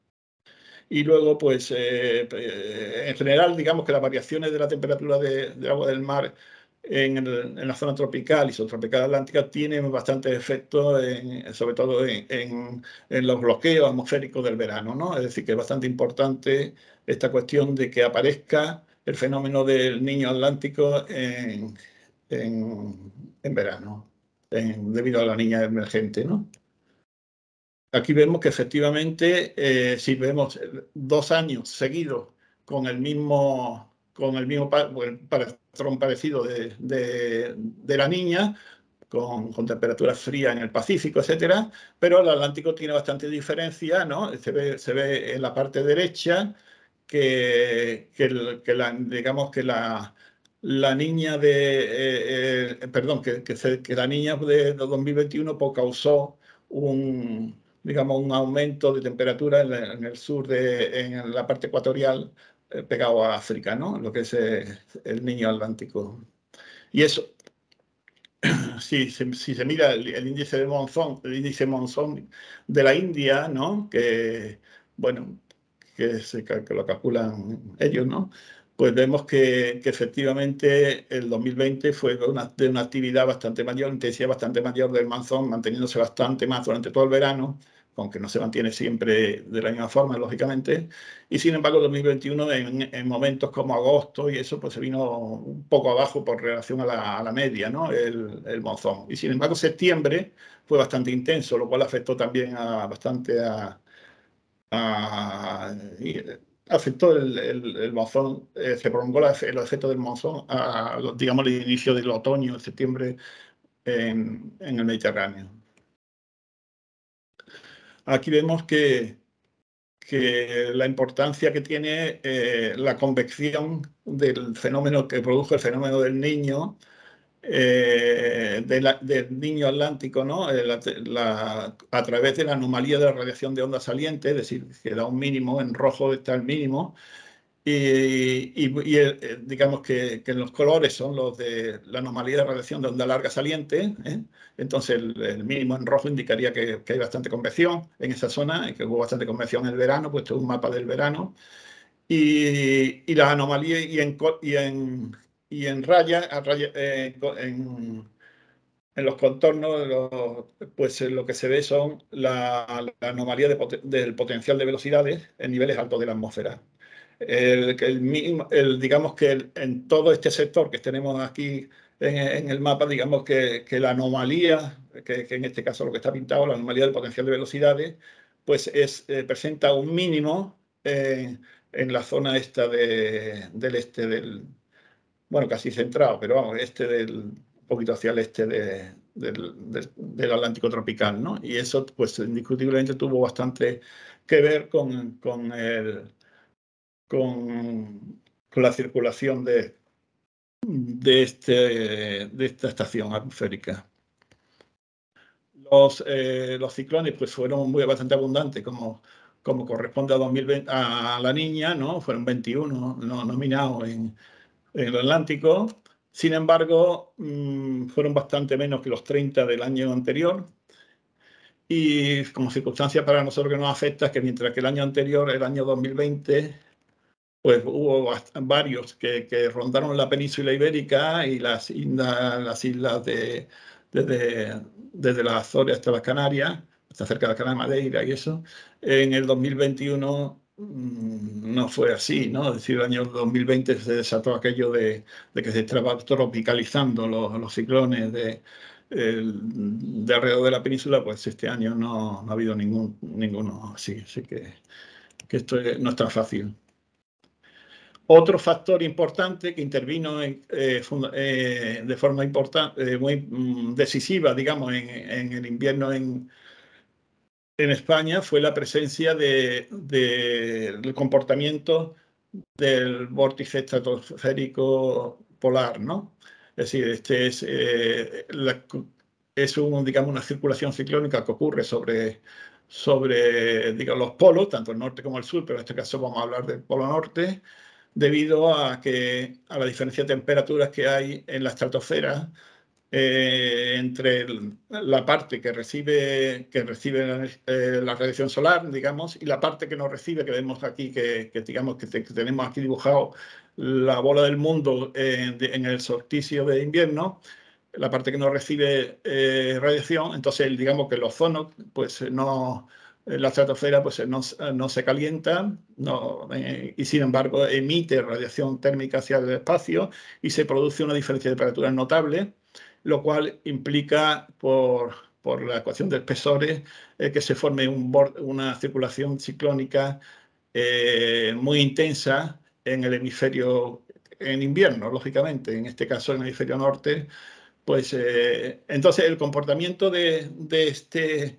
Speaker 3: Y luego, pues, eh, en general, digamos que las variaciones de la temperatura de, del agua del mar en, el, en la zona tropical y subtropical atlántica tienen bastante efecto, en, sobre todo en, en, en los bloqueos atmosféricos del verano, ¿no? Es decir, que es bastante importante esta cuestión de que aparezca el fenómeno del niño atlántico en En, en verano, en, debido a la niña emergente, ¿no? Aquí vemos que efectivamente, eh, si vemos dos años seguidos con el mismo, con el mismo patrón parecido de, de, de la niña, con, con temperaturas frías en el Pacífico, etcétera, pero el Atlántico tiene bastante diferencia, ¿no? Se ve, se ve en la parte derecha que, que, que la, digamos que la La niña de, eh, eh, perdón, que, que, se, que la niña de dos mil veintiuno pues, causó un, digamos, un aumento de temperatura en, la, en el sur, de, en la parte ecuatorial, eh, pegado a África, ¿no? Lo que es eh, el niño atlántico. Y eso, si, si, si se mira el, el índice de monzón, el índice monzón de la India, ¿no? Que, bueno, que, se, que lo calculan ellos, ¿no? Pues vemos que, que efectivamente el dos mil veinte fue de una, de una actividad bastante mayor, intensidad bastante mayor del monzón, manteniéndose bastante más durante todo el verano, aunque no se mantiene siempre de la misma forma, lógicamente. Y sin embargo, dos mil veintiuno, en, en momentos como agosto y eso, pues se vino un poco abajo por relación a la, a la media, ¿no? El, el monzón. Y sin embargo, septiembre fue bastante intenso, lo cual afectó también a, bastante a, a, y afectó el, el, el monzón, eh, se prolongó la, los efectos del monzón a, a, digamos, el inicio del otoño, en septiembre, en, en el Mediterráneo. Aquí vemos que, que la importancia que tiene eh, la convección del fenómeno que produjo el fenómeno del Niño, eh, de la, del Niño Atlántico, ¿no? La, la, a través de la anomalía de la radiación de onda saliente, es decir, que da un mínimo, en rojo está el mínimo, y, y, y el, digamos que, que los colores son los de la anomalía de radiación de onda larga saliente, ¿eh? Entonces el, el mínimo en rojo indicaría que, que hay bastante convección en esa zona y que hubo bastante convección en el verano, pues esto es un mapa del verano, y, y la anomalía y en, y en, y en raya, a raya eh, en, en los contornos, los, pues lo que se ve son la, la anomalía de pot del potencial de velocidades en niveles altos de la atmósfera. El, el, el, digamos que el, en todo este sector que tenemos aquí en, en el mapa, digamos que, que la anomalía, que, que en este caso lo que está pintado, la anomalía del potencial de velocidades, pues es, eh, presenta un mínimo eh, en la zona esta de, del este del, bueno, casi centrado, pero vamos, este del, un poquito hacia el este de, del, del, del Atlántico tropical, ¿no? Y eso, pues, indiscutiblemente tuvo bastante que ver con, con el Con, con la circulación de, de, este, de esta estación atmosférica. Los, eh, los ciclones pues, fueron muy, bastante abundantes, como, como corresponde a, dos mil veinte, a la Niña, ¿no? Fueron veintiuno no, nominados en, en el Atlántico. Sin embargo, mmm, fueron bastante menos que los treinta del año anterior. Y como circunstancia para nosotros que nos afecta es que mientras que el año anterior, el año dos mil veinte, pues hubo varios que, que rondaron la península ibérica y las islas, las islas de, desde, desde las Azores hasta las Canarias, hasta cerca de la Canarias, Madeira y eso. En el dos mil veintiuno mmm, no fue así, ¿no? Es decir, el año dos mil veinte se desató aquello de, de que se estaban tropicalizando los, los ciclones de, el, de alrededor de la península, pues este año no, no ha habido ningún, ninguno así, así que, que esto no es tan fácil. Otro factor importante que intervino en, eh, eh, de forma importante, eh, muy mm, decisiva, digamos, en, en el invierno en, en España fue la presencia de, de, del comportamiento del vórtice estratosférico polar, ¿no? Es decir, este es, eh, la, es un, digamos, una circulación ciclónica que ocurre sobre, sobre digamos, los polos, tanto el norte como el sur, pero en este caso vamos a hablar del polo norte, debido a, que, a la diferencia de temperaturas que hay en la estratosfera eh, entre el, la parte que recibe, que recibe la, eh, la radiación solar, digamos, y la parte que no recibe, que vemos aquí, que, que digamos que, te, que tenemos aquí dibujado la bola del mundo eh, de, en el solsticio de invierno, la parte que no recibe eh, radiación, entonces digamos que el ozono, pues no... la estratosfera pues, no, no se calienta no, eh, y sin embargo emite radiación térmica hacia el espacio y se produce una diferencia de temperaturas notable, lo cual implica por, por la ecuación de espesores eh, que se forme un una circulación ciclónica eh, muy intensa en el hemisferio en invierno, lógicamente, en este caso en el hemisferio norte. Pues eh, entonces el comportamiento de, de este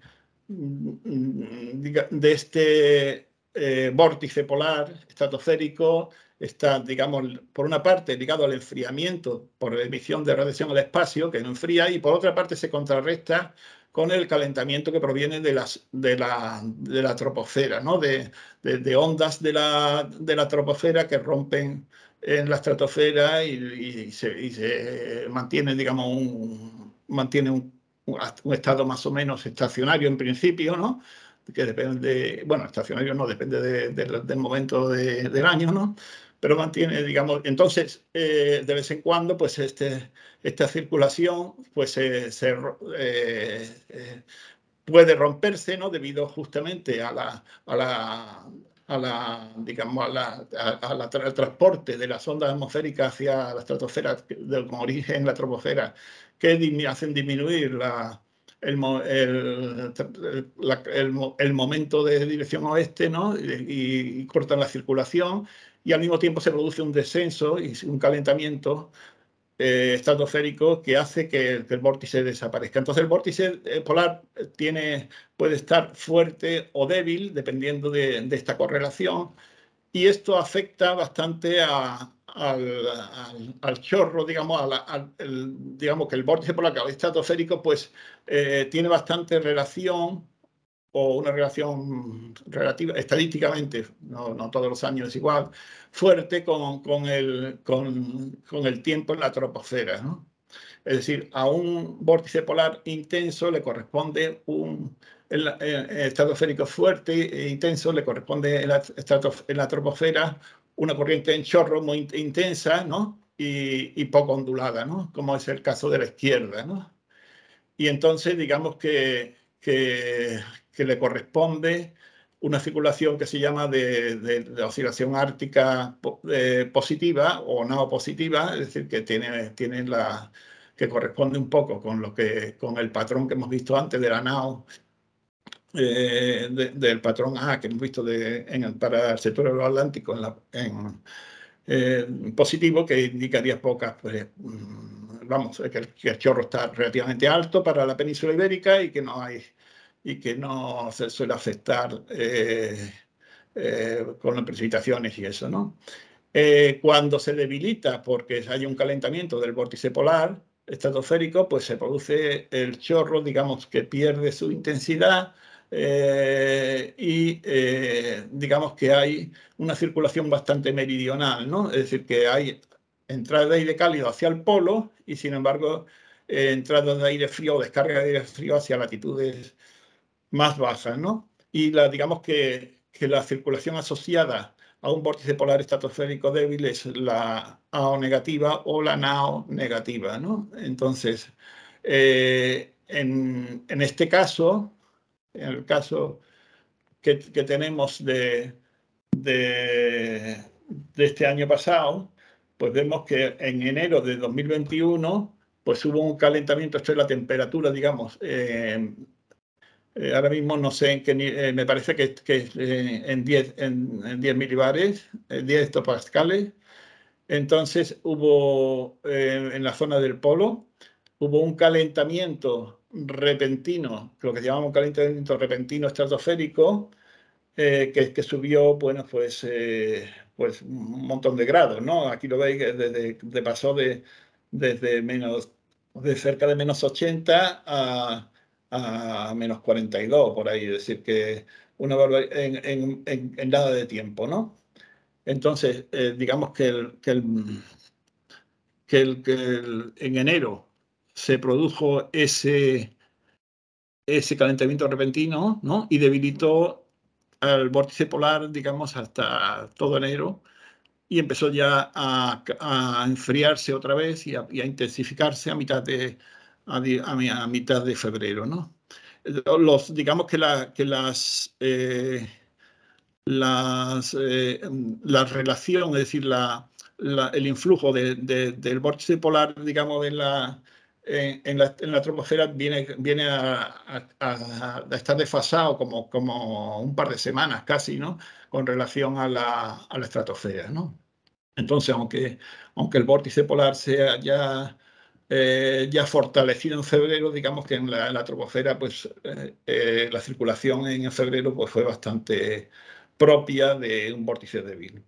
Speaker 3: de este eh, vórtice polar estratosférico está, digamos, por una parte ligado al enfriamiento por la emisión de radiación al espacio, que no enfría, y por otra parte se contrarresta con el calentamiento que proviene de, las, de, la, de la troposfera, ¿no? de, de, de ondas de la, de la troposfera que rompen en la estratosfera y, y, se, y se mantiene, digamos, un, mantiene un un estado más o menos estacionario en principio, ¿no? Que depende, bueno, estacionario no, depende de, de, del momento de, del año, ¿no? Pero mantiene, digamos, entonces, eh, de vez en cuando, pues este, esta circulación, pues eh, se, eh, eh, puede romperse, ¿no? Debido justamente a la, a la, a la digamos, a la, a, a la, al transporte de las ondas atmosféricas hacia la estratosfera, de, con origen en la troposfera, que hacen disminuir la, el, el, la, el, el momento de dirección oeste, ¿no? y, y cortan la circulación, y al mismo tiempo se produce un descenso y un calentamiento eh, estratosférico que hace que, que el vórtice desaparezca. Entonces el vórtice polar tiene, puede estar fuerte o débil dependiendo de, de esta correlación, y esto afecta bastante a, al, al, al chorro, digamos, al, al, el, digamos que el vórtice polar estratosférico pues eh, tiene bastante relación, o una relación relativa, estadísticamente, no, no todos los años es igual, fuerte con, con, el, con, con el tiempo en la troposfera, ¿no? Es decir, a un vórtice polar intenso le corresponde un el, el estratosférico fuerte e intenso, le corresponde en la, en la troposfera una corriente en chorro muy intensa, ¿no? y, y poco ondulada, ¿no? Como es el caso de la izquierda, ¿no? Y entonces, digamos que, que, que le corresponde una circulación que se llama de, de, de oscilación ártica eh, positiva o no positiva, es decir, que tiene, tiene la que corresponde un poco con lo que con el patrón que hemos visto antes de la NAO, eh, de, del patrón A que hemos visto de, en el, para el sector euroatlántico en, la, en eh, positivo, que indicaría pocas, pues, vamos, que el, que el chorro está relativamente alto para la península ibérica y que no hay y que no se suele afectar eh, eh, con las precipitaciones y eso, ¿no? Eh, cuando se debilita porque hay un calentamiento del vórtice polar estratosférico, pues se produce el chorro, digamos, que pierde su intensidad eh, y eh, digamos que hay una circulación bastante meridional, ¿no? Es decir, que hay entrada de aire cálido hacia el polo y, sin embargo, eh, entrada de aire frío o descarga de aire frío hacia latitudes más bajas, ¿no? Y la, digamos que, que la circulación asociada a un vórtice polar estratosférico débil es la A O negativa o la NAO negativa, ¿no? Entonces, eh, en, en este caso, en el caso que, que tenemos de, de, de este año pasado, pues vemos que en enero de dos mil veintiuno pues hubo un calentamiento, esto es la temperatura, digamos, eh, Eh, ahora mismo no sé en qué, eh, me parece que, que eh, en diez en, en diez milibares, eh, diez hectopascales. Entonces hubo eh, en la zona del polo, hubo un calentamiento repentino, lo que llamamos calentamiento repentino estratosférico, eh, que, que subió, bueno, pues, eh, pues un montón de grados, ¿no? Aquí lo veis, desde, de, pasó de, desde menos, de cerca de menos ochenta a a menos cuarenta y dos, por ahí, es decir, que una barbaridad en, en, en, en nada de tiempo, ¿no? Entonces, eh, digamos que, el, que, el, que, el, que el, en enero se produjo ese, ese calentamiento repentino, ¿no? Y debilitó al vórtice polar, digamos, hasta todo enero, y empezó ya a, a enfriarse otra vez y a, y a intensificarse a mitad de, a, a, a mitad de febrero, ¿no? Los, digamos que, la, que las, eh, las, eh, la relación, es decir, la, la, el influjo de, de, del vórtice polar, digamos, en la, en, en la, en la troposfera viene, viene a, a, a, a estar desfasado como, como un par de semanas casi, ¿no? Con relación a la, a la estratosfera, ¿no? Entonces, aunque, aunque el vórtice polar sea ya Eh, ya fortalecido en febrero, digamos que en la, en la troposfera, pues eh, eh, la circulación en febrero pues, fue bastante propia de un vórtice débil.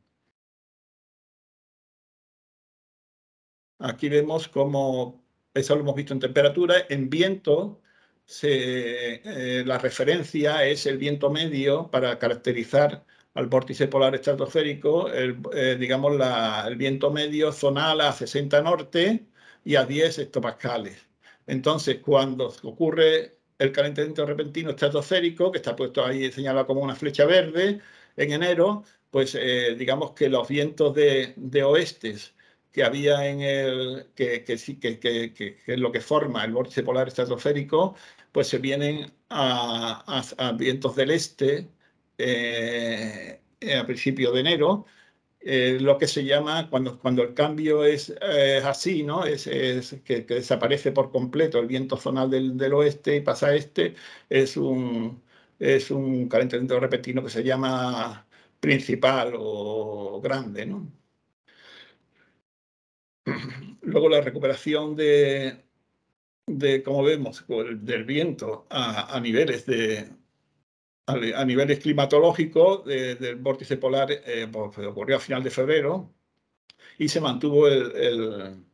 Speaker 3: Aquí vemos cómo, eso lo hemos visto en temperatura, en viento, se, eh, la referencia es el viento medio para caracterizar al vórtice polar estratosférico, el, eh, digamos la, el viento medio zonal a sesenta norte y a diez hectopascales. Entonces, cuando ocurre el calentamiento repentino estratosférico, que está puesto ahí señalado como una flecha verde, en enero, pues eh, digamos que los vientos de, de oestes que había en el, que, que, que, que, que es lo que forma el vórtice polar estratosférico, pues se vienen a, a, a vientos del este eh, a principios de enero, eh, lo que se llama, cuando, cuando el cambio es eh, así, ¿no? Es, es que, que desaparece por completo el viento zonal del, del oeste y pasa a este, es un, es un calentamiento repentino que se llama principal o grande, ¿no? Luego la recuperación de, de como vemos, del viento a, a niveles de a, a niveles climatológicos de, del vórtice polar eh, pues, ocurrió a final de febrero y se mantuvo el, el,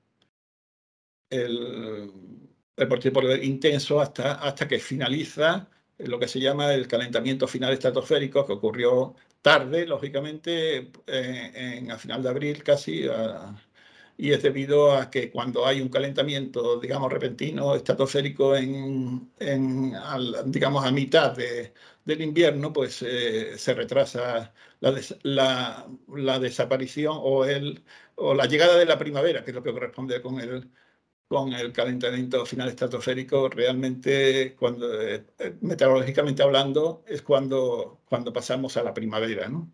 Speaker 3: el, el vórtice polar intenso hasta, hasta que finaliza lo que se llama el calentamiento final estratosférico, que ocurrió tarde, lógicamente, eh, en, a final de abril casi, a, y es debido a que cuando hay un calentamiento, digamos, repentino, estratosférico, en, en al, digamos, a mitad de, del invierno, pues eh, se retrasa la, des, la, la desaparición o, el, o la llegada de la primavera, que es lo que corresponde con el, con el calentamiento final estratosférico. Realmente, cuando, eh, meteorológicamente hablando, es cuando, cuando pasamos a la primavera, ¿no?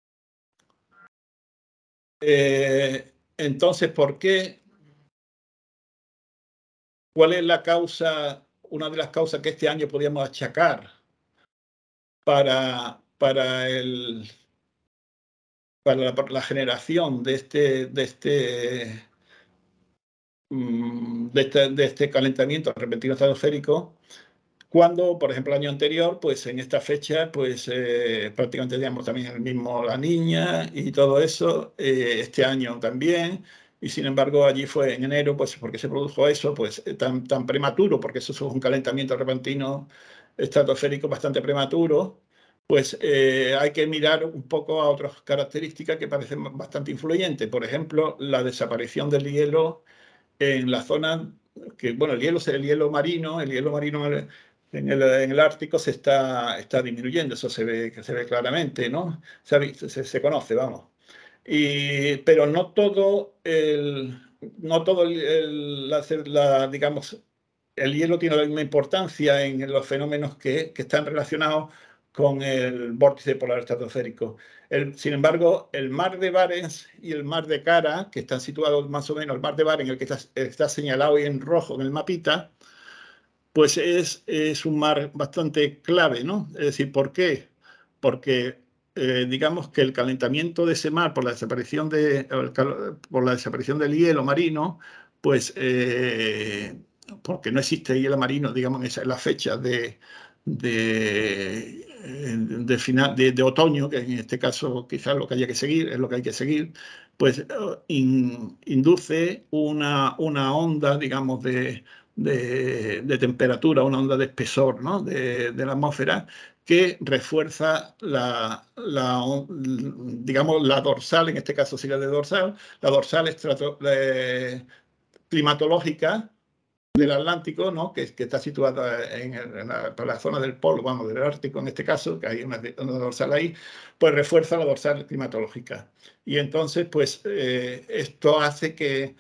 Speaker 3: Eh, entonces, ¿por qué? ¿Cuál es la causa, una de las causas que este año podríamos achacar para, para, el, para la, para la generación de este, de este, de este, de este calentamiento repentino estratosférico? Cuando, por ejemplo, el año anterior, pues en esta fecha, pues eh, prácticamente teníamos también el mismo La Niña y todo eso, eh, este año también, y sin embargo allí fue en enero, pues porque se produjo eso, pues tan, tan prematuro, porque eso es un calentamiento repentino estratosférico bastante prematuro, pues eh, hay que mirar un poco a otras características que parecen bastante influyentes. Por ejemplo, la desaparición del hielo en la zona, que bueno, el hielo, el hielo marino, el hielo marino en el, en el Ártico se está, está disminuyendo, eso se ve, se ve claramente, ¿no? Se, se, se conoce, vamos. Y, pero no todo el, no todo el, el la, la, digamos, el hielo tiene la misma importancia en los fenómenos que, que están relacionados con el vórtice polar estratosférico. El, sin embargo, el mar de Barents y el mar de Kara, que están situados más o menos, el mar de Barents, el que está, está señalado ahí en rojo en el mapita, pues es, es un mar bastante clave, ¿no? Es decir, ¿por qué? Porque eh, digamos que el calentamiento de ese mar por la desaparición, de, por la desaparición del hielo marino, pues eh, porque no existe hielo marino, digamos, en, esa, en la fecha de, de, de, final, de, de otoño, que en este caso quizás lo que haya que seguir, es lo que hay que seguir, pues in, induce una, una onda, digamos, de, de, de temperatura, una onda de espesor, ¿no? de, de la atmósfera, que refuerza la, la, digamos, la dorsal, en este caso sería de dorsal, la dorsal estrato, de, climatológica del Atlántico, ¿no? que, que está situada en, el, en la, la zona del polo, vamos, del Ártico en este caso, que hay una, una dorsal ahí, pues refuerza la dorsal climatológica. Y entonces, pues, eh, esto hace que,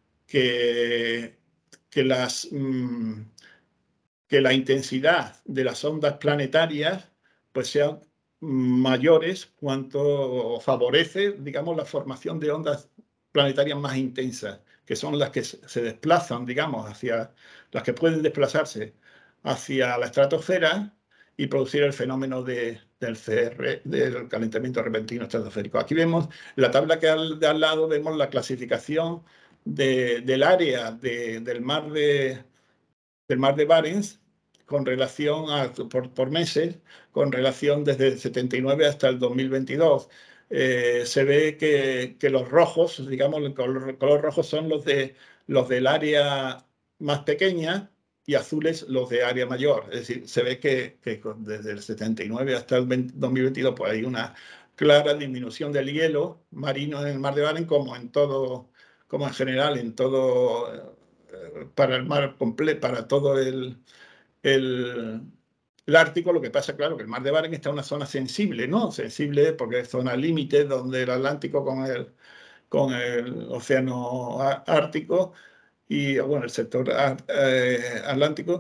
Speaker 3: que, que las... Mmm, que la intensidad de las ondas planetarias pues sean mayores cuanto favorece, digamos, la formación de ondas planetarias más intensas, que son las que se desplazan, digamos, hacia las que pueden desplazarse hacia la estratosfera y producir el fenómeno de, del C R, del calentamiento repentino estratosférico. Aquí vemos la tabla que al, de al lado, vemos la clasificación de, del área de, del mar de del mar de Barents con relación a, por, por meses, con relación desde el setenta y nueve hasta el dos mil veintidós. Eh, se ve que, que los rojos, digamos, el color, el color rojo son los, de, los del área más pequeña y azules los de área mayor. Es decir, se ve que, que desde el setenta y nueve hasta el dos mil veintidós pues hay una clara disminución del hielo marino en el mar de Barents, como en todo, como en general en todo, para el mar completo, para todo el, el, el Ártico. Lo que pasa, claro, que el mar de Barents está en una zona sensible, ¿no? Sensible porque es zona límite donde el Atlántico con el, con el océano Ártico y, bueno, el sector eh, Atlántico,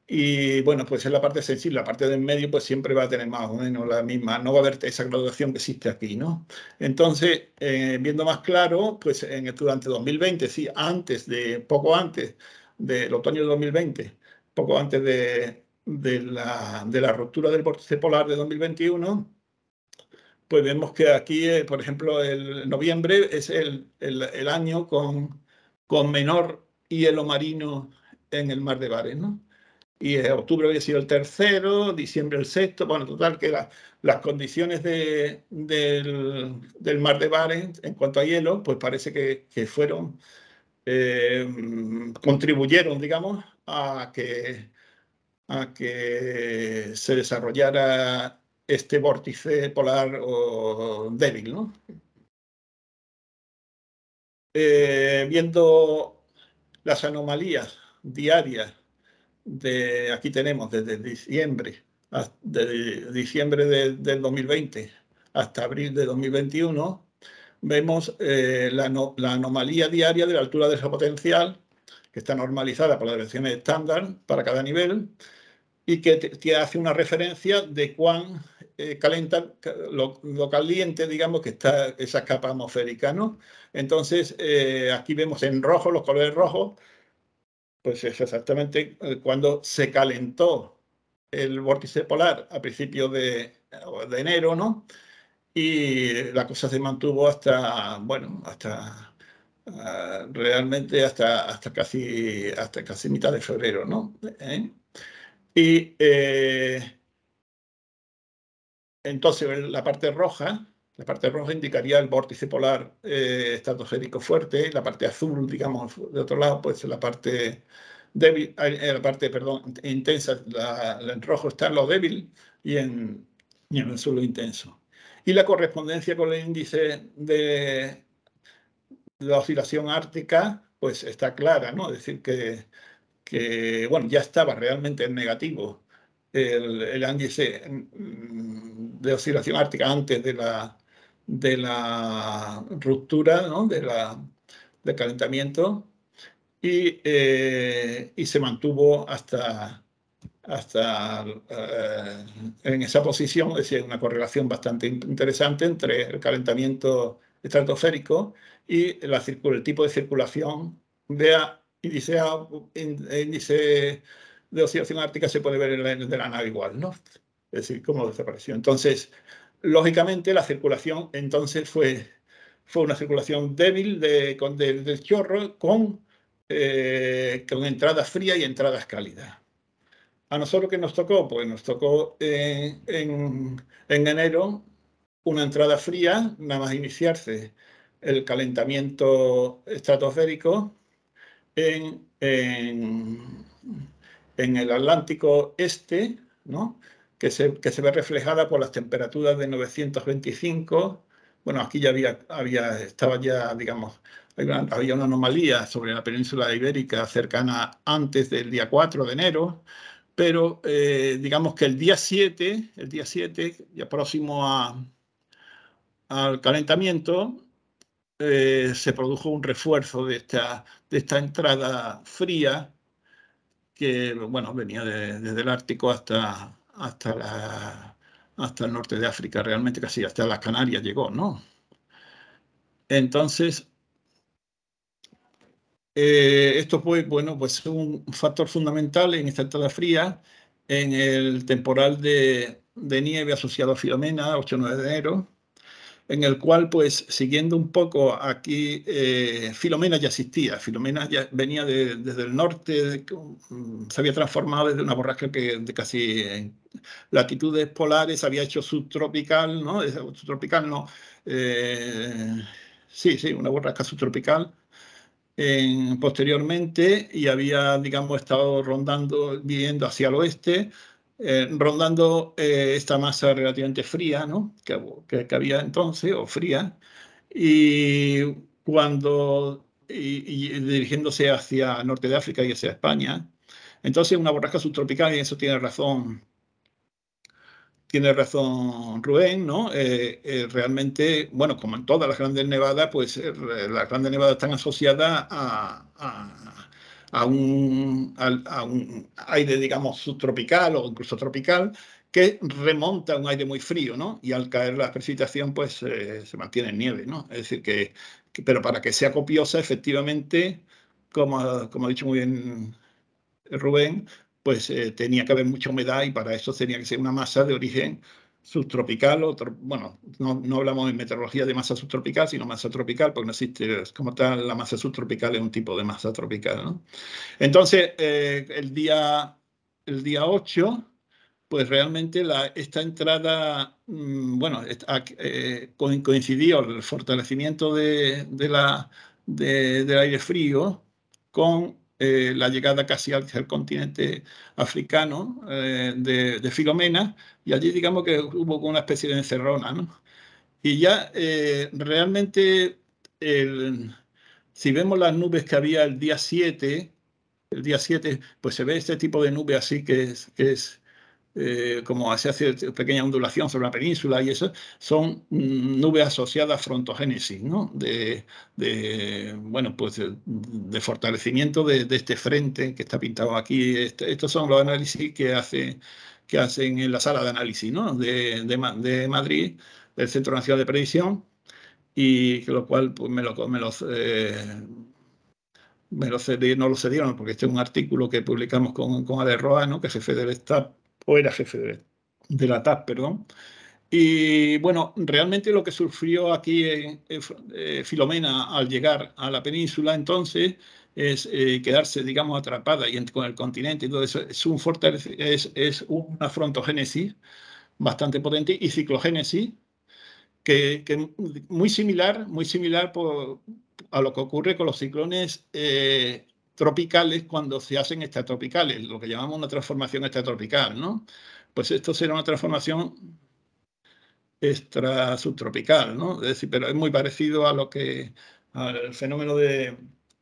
Speaker 3: Y bueno, pues es la parte sensible. La parte del medio pues siempre va a tener más o menos la misma, no va a haber esa graduación que existe aquí, ¿no? Entonces, eh, viendo más claro, pues en, durante dos mil veinte, sí, antes de, poco antes del otoño de dos mil veinte, poco antes de, de, la, de la ruptura del vórtice polar de dos mil veintiuno, pues vemos que aquí, eh, por ejemplo, el noviembre es el, el, el año con, con menor hielo marino en el mar de Barents, ¿no? Y eh, octubre había sido el tercero, diciembre el sexto, bueno, total, que la, las condiciones de, del, del mar de Barents en cuanto a hielo, pues parece que, que fueron, eh, contribuyeron, digamos, a que, a que se desarrollara este vórtice polar o débil, ¿no? Eh, viendo las anomalías diarias de, aquí tenemos desde diciembre, de diciembre de, del dos mil veinte hasta abril de dos mil veintiuno, vemos eh, la, no, la anomalía diaria de la altura de ese potencial, que está normalizada por las direcciones estándar para cada nivel, y que, te, que hace una referencia de cuán eh, calienta, lo, lo caliente, digamos, que está esa capa atmosférica, ¿no? Entonces, eh, aquí vemos en rojo, los colores rojos, pues es exactamente cuando se calentó el vórtice polar a principios de, de enero, ¿no? Y la cosa se mantuvo hasta, bueno, hasta uh, realmente hasta, hasta, casi, hasta casi mitad de febrero, ¿no? ¿Eh? Y eh, entonces la parte roja, la parte roja indicaría el vórtice polar eh, estratosférico fuerte, la parte azul, digamos, de otro lado, pues la parte débil, eh, la parte, perdón, intensa, la, la en rojo está en lo débil y en, y en el azul lo intenso. Y la correspondencia con el índice de, de la oscilación ártica, pues está clara, ¿no? Es decir, que, que bueno, ya estaba realmente en negativo el, el índice de oscilación ártica antes de la, de la ruptura, ¿no? de la, del calentamiento, y, eh, y se mantuvo hasta, hasta eh, en esa posición, es decir, una correlación bastante interesante entre el calentamiento estratosférico y la, el tipo de circulación de índice, índice de oscilación ártica se puede ver en el de la nave igual, ¿no? Es decir, cómo desapareció. Entonces, lógicamente, la circulación entonces fue, fue una circulación débil de, con, de, del chorro con, eh, con entradas frías y entradas cálidas. ¿A nosotros qué nos tocó? Pues nos tocó eh, en, en enero una entrada fría, nada más iniciarse el calentamiento estratosférico en, en, en el Atlántico Este, ¿no? que, se, que se ve reflejada por las temperaturas de novecientos veinticinco. Bueno, aquí ya había, había estaba ya, digamos, había una anomalía sobre la península ibérica cercana antes del día cuatro de enero, pero eh, digamos que el día siete, el día siete, ya próximo a, al calentamiento, eh, se produjo un refuerzo de esta, de esta entrada fría que, bueno, venía de, desde el Ártico hasta, hasta, la, hasta el norte de África, realmente casi hasta las Canarias llegó, ¿no? Entonces, eh, esto fue, bueno, pues un factor fundamental en esta entrada fría, en el temporal de, de nieve asociado a Filomena, ocho y nueve de enero, en el cual, pues, siguiendo un poco aquí, eh, Filomena ya existía. Filomena ya venía de, desde el norte, de, se había transformado desde una borrasca que de casi en latitudes polares había hecho subtropical, ¿no? Subtropical, no. Eh, sí, sí, una borrasca subtropical. En, posteriormente, y había, digamos, estado rondando, viviendo hacia el oeste, eh, rondando eh, esta masa relativamente fría, ¿no? que, que, que había entonces, o fría, y cuando, y, y dirigiéndose hacia el norte de África y hacia España. Entonces, una borrasca subtropical, y eso tiene razón Tiene razón Rubén, ¿no? Eh, eh, realmente, bueno, como en todas las grandes nevadas, pues eh, las grandes nevadas están asociadas a, a, a un, a, a un aire, digamos, subtropical o incluso tropical, que remonta a un aire muy frío, ¿no? Y al caer la precipitación, pues eh, se mantiene en nieve, ¿no? Es decir, que, que, pero para que sea copiosa, efectivamente, como, como ha dicho muy bien Rubén, pues eh, tenía que haber mucha humedad y para eso tenía que ser una masa de origen subtropical, o bueno, no, no hablamos en meteorología de masa subtropical, sino masa tropical, porque no existe como tal la masa subtropical, es un tipo de masa tropical, ¿no? Entonces, eh, el día, el día ocho, pues realmente la, esta entrada, mmm, bueno, esta, eh, coincidió el fortalecimiento de, de la, de, del aire frío con eh, la llegada casi hacia el continente africano eh, de, de Filomena, y allí digamos que hubo una especie de encerrona, ¿no? Y ya eh, realmente, el, si vemos las nubes que había el día siete, el día siete, pues se ve este tipo de nube así que es, que es eh, como se hace pequeña ondulación sobre la península, y eso son mm, nubes asociadas a frontogénesis, ¿no? De, de, bueno, pues de, de fortalecimiento de, de, este frente que está pintado aquí. Este, estos son los análisis que, hace, que hacen en la sala de análisis, ¿no? de, de, de Madrid, del Centro Nacional de Predicción, y lo cual pues, me, lo, me los... Eh, me lo cedieron, no lo cedieron, porque este es un artículo que publicamos con, con Ale Roa, ¿no? Que es jefe del staff, o era jefe de, de la T A P, perdón. Y bueno, realmente lo que sufrió aquí eh, eh, Filomena al llegar a la península entonces es eh, quedarse, digamos, atrapada y con el continente y todo eso. Es, un es, es una frontogénesis bastante potente y ciclogénesis que, que muy similar, muy similar por, a lo que ocurre con los ciclones eh, tropicales cuando se hacen extratropicales, lo que llamamos una transformación extratropical, ¿no? Pues esto será una transformación extra subtropical, ¿no? Es decir, pero es muy parecido a lo que al fenómeno de,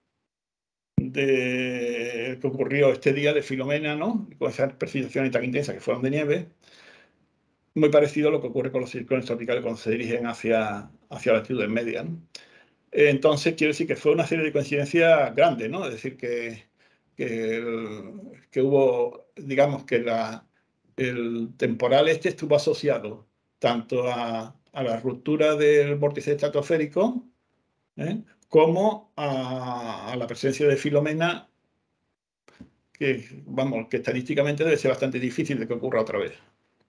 Speaker 3: de que ocurrió este día de Filomena, ¿no? Con esas precipitaciones tan intensas que fueron de nieve. Muy parecido a lo que ocurre con los ciclones tropicales cuando se dirigen hacia, hacia latitudes medias, ¿no? Entonces, quiero decir que fue una serie de coincidencias grandes, ¿no? Es decir, que, que, que hubo, digamos, que la, el temporal este estuvo asociado tanto a, a la ruptura del vórtice estratosférico, ¿eh? como a, a la presencia de Filomena, que, vamos, que estadísticamente debe ser bastante difícil de que ocurra otra vez.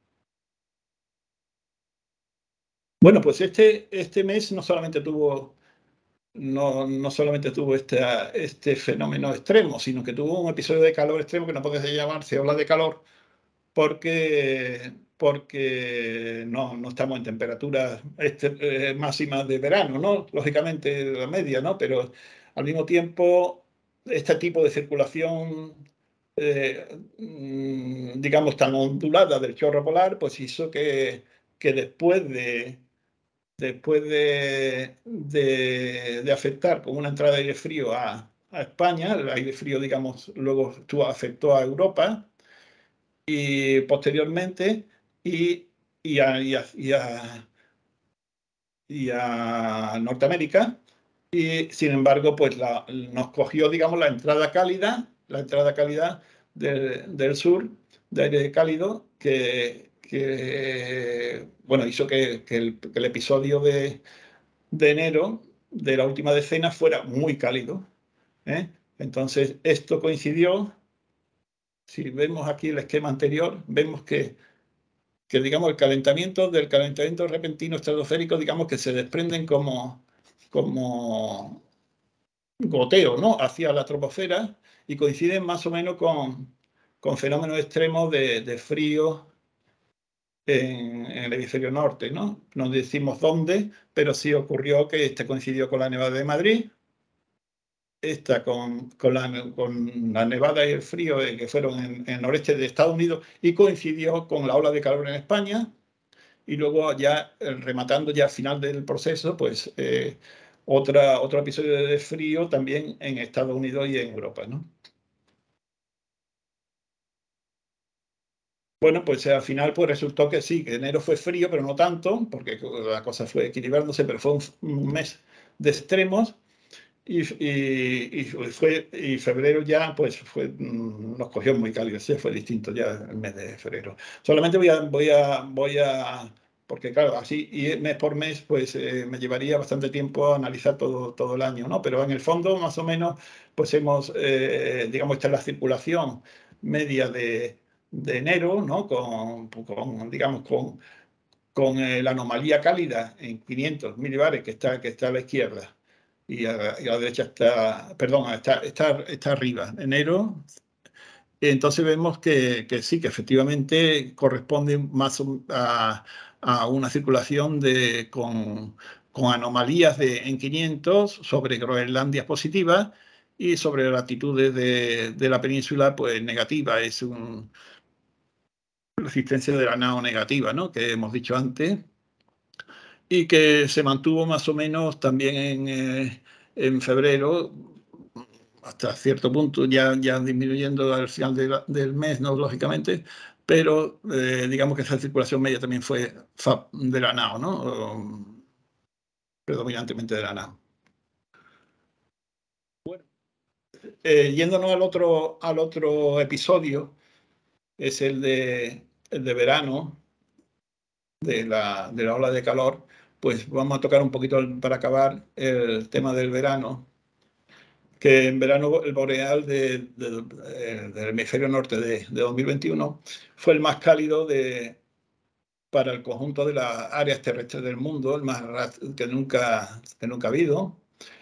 Speaker 3: Bueno, pues este, este mes no solamente tuvo, no, no solamente tuvo este, este fenómeno extremo, sino que tuvo un episodio de calor extremo que no puede llamarse ola de calor porque, porque no, no estamos en temperaturas este, eh, máximas de verano, ¿no? Lógicamente la media, ¿no? Pero al mismo tiempo este tipo de circulación, eh, digamos, tan ondulada del chorro polar, pues hizo que, que después de después de, de, de afectar con una entrada de aire frío a, a España, el aire frío, digamos, luego estuvo, afectó a Europa y posteriormente y, y, a, y, a, y, a, y a Norteamérica, y sin embargo, pues la, nos cogió, digamos, la entrada cálida, la entrada cálida de, del sur, de aire cálido, que, que bueno, hizo que, que, el, que el episodio de de enero de la última decena fuera muy cálido, ¿eh? Entonces, esto coincidió, si vemos aquí el esquema anterior, vemos que, que digamos, el calentamiento del calentamiento repentino estratosférico, digamos, que se desprenden como, como goteo, ¿no? Hacia la troposfera y coinciden más o menos con, con fenómenos extremos de, de frío En, en el hemisferio norte, ¿no? No decimos dónde, pero sí ocurrió que este coincidió con la nevada de Madrid, esta con, con, la, con la nevada y el frío eh, que fueron en, en el noreste de Estados Unidos, y coincidió con la ola de calor en España, y luego ya eh, rematando ya al final del proceso, pues eh, otra, otro episodio de frío también en Estados Unidos y en Europa, ¿no? Bueno, pues al final pues resultó que sí, que enero fue frío, pero no tanto, porque la cosa fue equilibrándose, pero fue un, un mes de extremos. y, y, y, fue, y febrero ya pues fue, nos cogió muy cálido, sí, fue distinto ya el mes de febrero. Solamente voy a, voy a, voy a porque claro, así y mes por mes pues eh, me llevaría bastante tiempo analizar todo, todo el año, ¿no? Pero en el fondo más o menos pues hemos, eh, digamos, esta es la circulación media de, de enero, ¿no? Con, con digamos, con, con eh, la anomalía cálida en quinientos milibares que está, que está a la izquierda y a, y a la derecha está, perdón, está, está, está arriba, enero. Entonces vemos que, que sí, que efectivamente corresponde más a, a una circulación de, con, con anomalías de, en quinientos sobre Groenlandia positivas y sobre latitudes de, de la península pues negativa. Es una resistencia de la nao negativa, ¿no? Que hemos dicho antes y que se mantuvo más o menos también en, eh, en febrero hasta cierto punto, ya, ya disminuyendo al final de la, del mes, ¿no? Lógicamente, pero eh, digamos que esa circulación media también fue de la nao, ¿no? O, predominantemente de la nao. Bueno, eh, yéndonos al otro, al otro episodio, es el de, el de verano, de la, de la ola de calor, pues vamos a tocar un poquito para acabar el tema del verano, que en verano el boreal de, de, de, del hemisferio norte de, de dos mil veintiuno fue el más cálido de, para el conjunto de las áreas terrestres del mundo, el más que nunca, que nunca ha habido.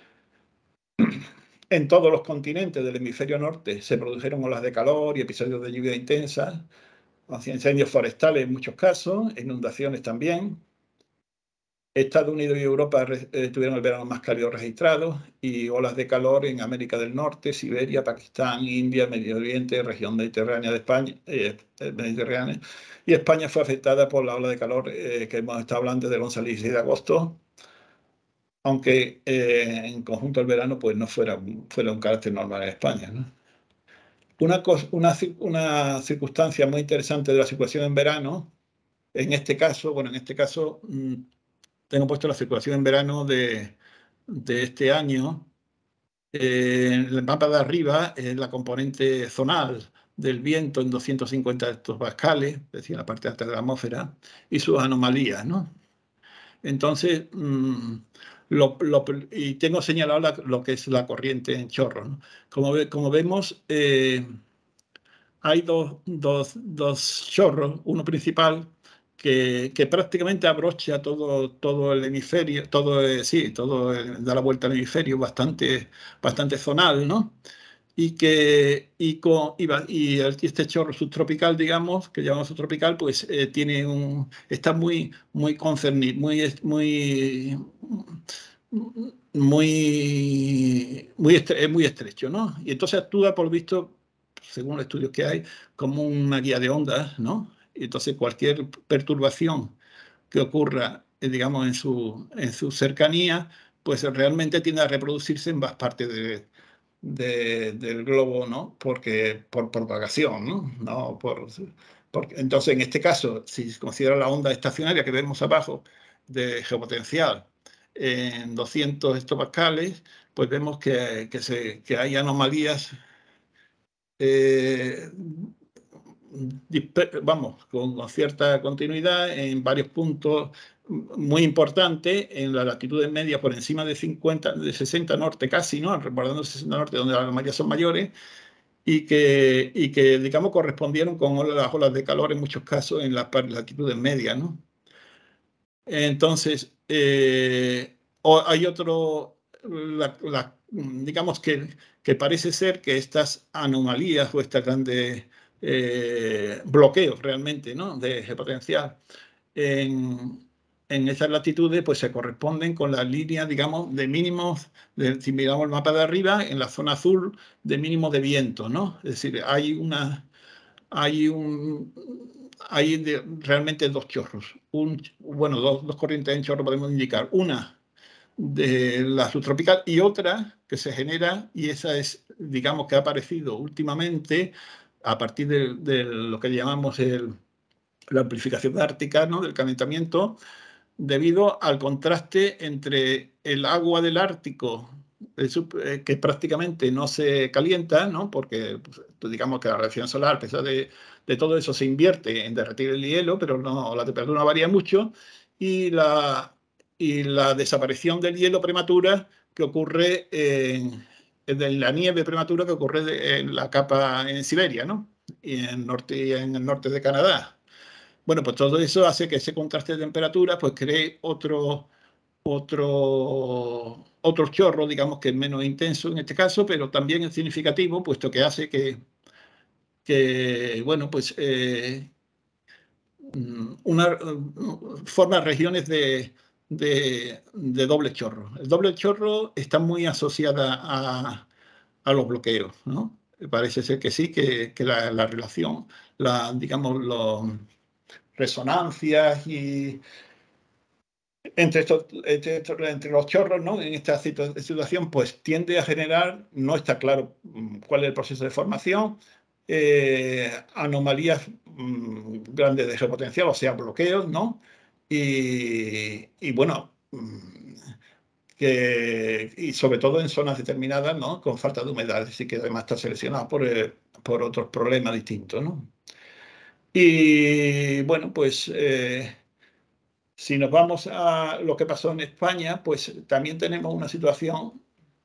Speaker 3: En todos los continentes del hemisferio norte se produjeron olas de calor y episodios de lluvia intensa, incendios forestales en muchos casos, inundaciones también. Estados Unidos y Europa eh, tuvieron el verano más cálido registrado y olas de calor en América del Norte, Siberia, Pakistán, India, Medio Oriente, región mediterránea de España, eh, mediterránea. Y España fue afectada por la ola de calor eh, que hemos estado hablando del once al dieciséis de agosto, aunque eh, en conjunto el verano pues no fuera, fuera un carácter normal en España, ¿no? Una, cosa, una, una circunstancia muy interesante de la situación en verano, en este caso, bueno, en este caso... Mmm, tengo puesto la circulación en verano de, de este año. Eh, en el mapa de arriba es la componente zonal del viento en doscientos cincuenta hectopascales, es decir, la parte alta de la atmósfera, y sus anomalías, ¿no? Entonces, mmm, lo, lo, y tengo señalado la, lo que es la corriente en chorro, ¿no? Como, ve, como vemos, eh, hay dos, dos, dos chorros, uno principal, Que, que prácticamente abrocha todo, todo el hemisferio, todo, eh, sí, todo el, da la vuelta al hemisferio, bastante, bastante zonal, ¿no? Y que y, con, y, y este chorro subtropical, digamos, que llamamos subtropical, pues eh, tiene un, está muy, muy concernido, muy, muy, muy, muy, estre, muy estrecho, ¿no? Y entonces actúa, por visto, según los estudios que hay, como una guía de ondas, ¿no? Entonces, cualquier perturbación que ocurra, digamos, en su, en su cercanía, pues realmente tiende a reproducirse en más partes de, de, del globo, ¿no? Porque, por propagación, ¿no? No por, por, entonces, en este caso, si se considera la onda estacionaria que vemos abajo de geopotencial en doscientos hectopascales, pues vemos que, que, se, que hay anomalías eh, vamos, con, con cierta continuidad en varios puntos muy importantes, en las latitudes medias por encima de cincuenta, de sesenta norte casi, ¿no? Recordando sesenta norte, donde las anomalías son mayores, y que, y que, digamos, correspondieron con las olas de calor en muchos casos en las latitudes medias, ¿no? Entonces, eh, hay otro, la, la, digamos que, que parece ser que estas anomalías o estas grandes eh, bloqueos realmente, ¿no? De geopotencial en, en esas latitudes pues se corresponden con las líneas, digamos, de mínimos, de, si miramos el mapa de arriba, en la zona azul, de mínimos de viento, ¿no? Es decir, hay una, hay un, hay de, realmente dos chorros, un, bueno, dos, dos corrientes en chorro podemos indicar, una de la subtropical y otra que se genera, y esa es, digamos, que ha aparecido últimamente a partir de, de lo que llamamos el, la amplificación ártica, ¿no? Del calentamiento, debido al contraste entre el agua del Ártico que prácticamente no se calienta, ¿no? Porque pues, digamos que la radiación solar, a pesar de, de todo eso, se invierte en derretir el hielo, pero no, la temperatura no varía mucho, y la, y la desaparición del hielo prematura que ocurre en, en la nieve prematura que ocurre en la capa en Siberia, ¿no? Y en, norte, y en el norte de Canadá. Bueno, pues todo eso hace que ese contraste de temperatura pues cree otro otro, otro chorro, digamos que es menos intenso en este caso, pero también es significativo, puesto que hace que, que bueno, pues eh, una, forma regiones de, de, de doble chorro. El doble chorro está muy asociada a, a los bloqueos, ¿no? Parece ser que sí, que, que la, la relación, la, digamos, las resonancias y Entre, estos, entre, entre los chorros, ¿no? En esta situación, pues tiende a generar, no está claro cuál es el proceso de formación, eh, anomalías mmm, grandes de geopotencial, o sea, bloqueos, ¿no? Y, y bueno, que, y sobre todo en zonas determinadas, ¿no? Con falta de humedad, así que además está seleccionado por, eh, por otros problemas distintos, ¿no? Y bueno, pues... Eh, Si nos vamos a lo que pasó en España, pues también tenemos una situación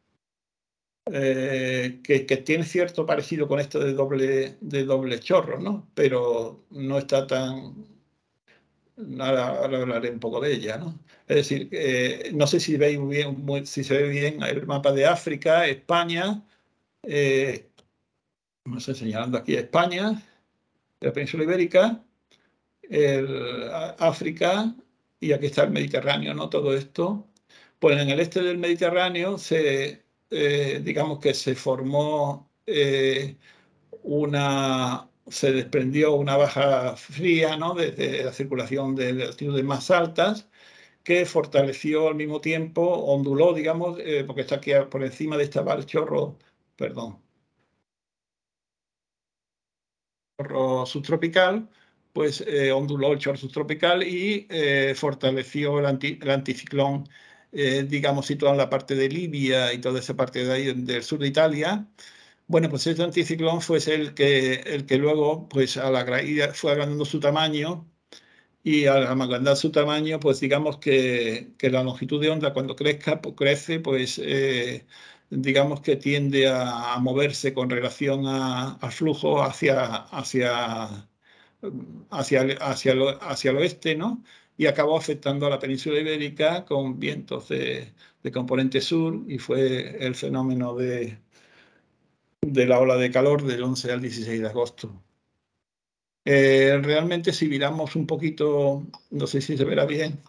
Speaker 3: eh, que, que tiene cierto parecido con esto de doble, de doble chorro, ¿no? Pero no está tan... Ahora, ahora hablaré un poco de ella, ¿no? Es decir, eh, no sé si veis bien, muy, si se ve bien el mapa de África, España, eh, no sé, señalando aquí España, la península ibérica, el, África, y aquí está el Mediterráneo, ¿no? Todo esto. Pues en el este del Mediterráneo se, eh, digamos que se formó eh, una, se desprendió una baja fría, ¿no? Desde la circulación de altitudes más altas, que fortaleció al mismo tiempo, onduló, digamos, eh, porque está aquí por encima de esta el chorro, perdón, chorro subtropical, pues eh, onduló el chorro subtropical y eh, fortaleció el, anti, el anticiclón, eh, digamos, situado en la parte de Libia y toda esa parte de ahí del sur de Italia. Bueno, pues este anticiclón fue el que, el que luego, pues a la gracia, fue agrandando su tamaño, y al agrandar su tamaño, pues digamos que, que la longitud de onda cuando crezca, pues crece, pues eh, digamos que tiende a, a moverse con relación al flujo hacia, hacia, hacia, hacia, lo, hacia el oeste, ¿no? Y acabó afectando a la península ibérica con vientos de, de componente sur, y fue el fenómeno de, de la ola de calor del once al dieciséis de agosto. Eh, realmente si miramos un poquito, no sé si se verá bien.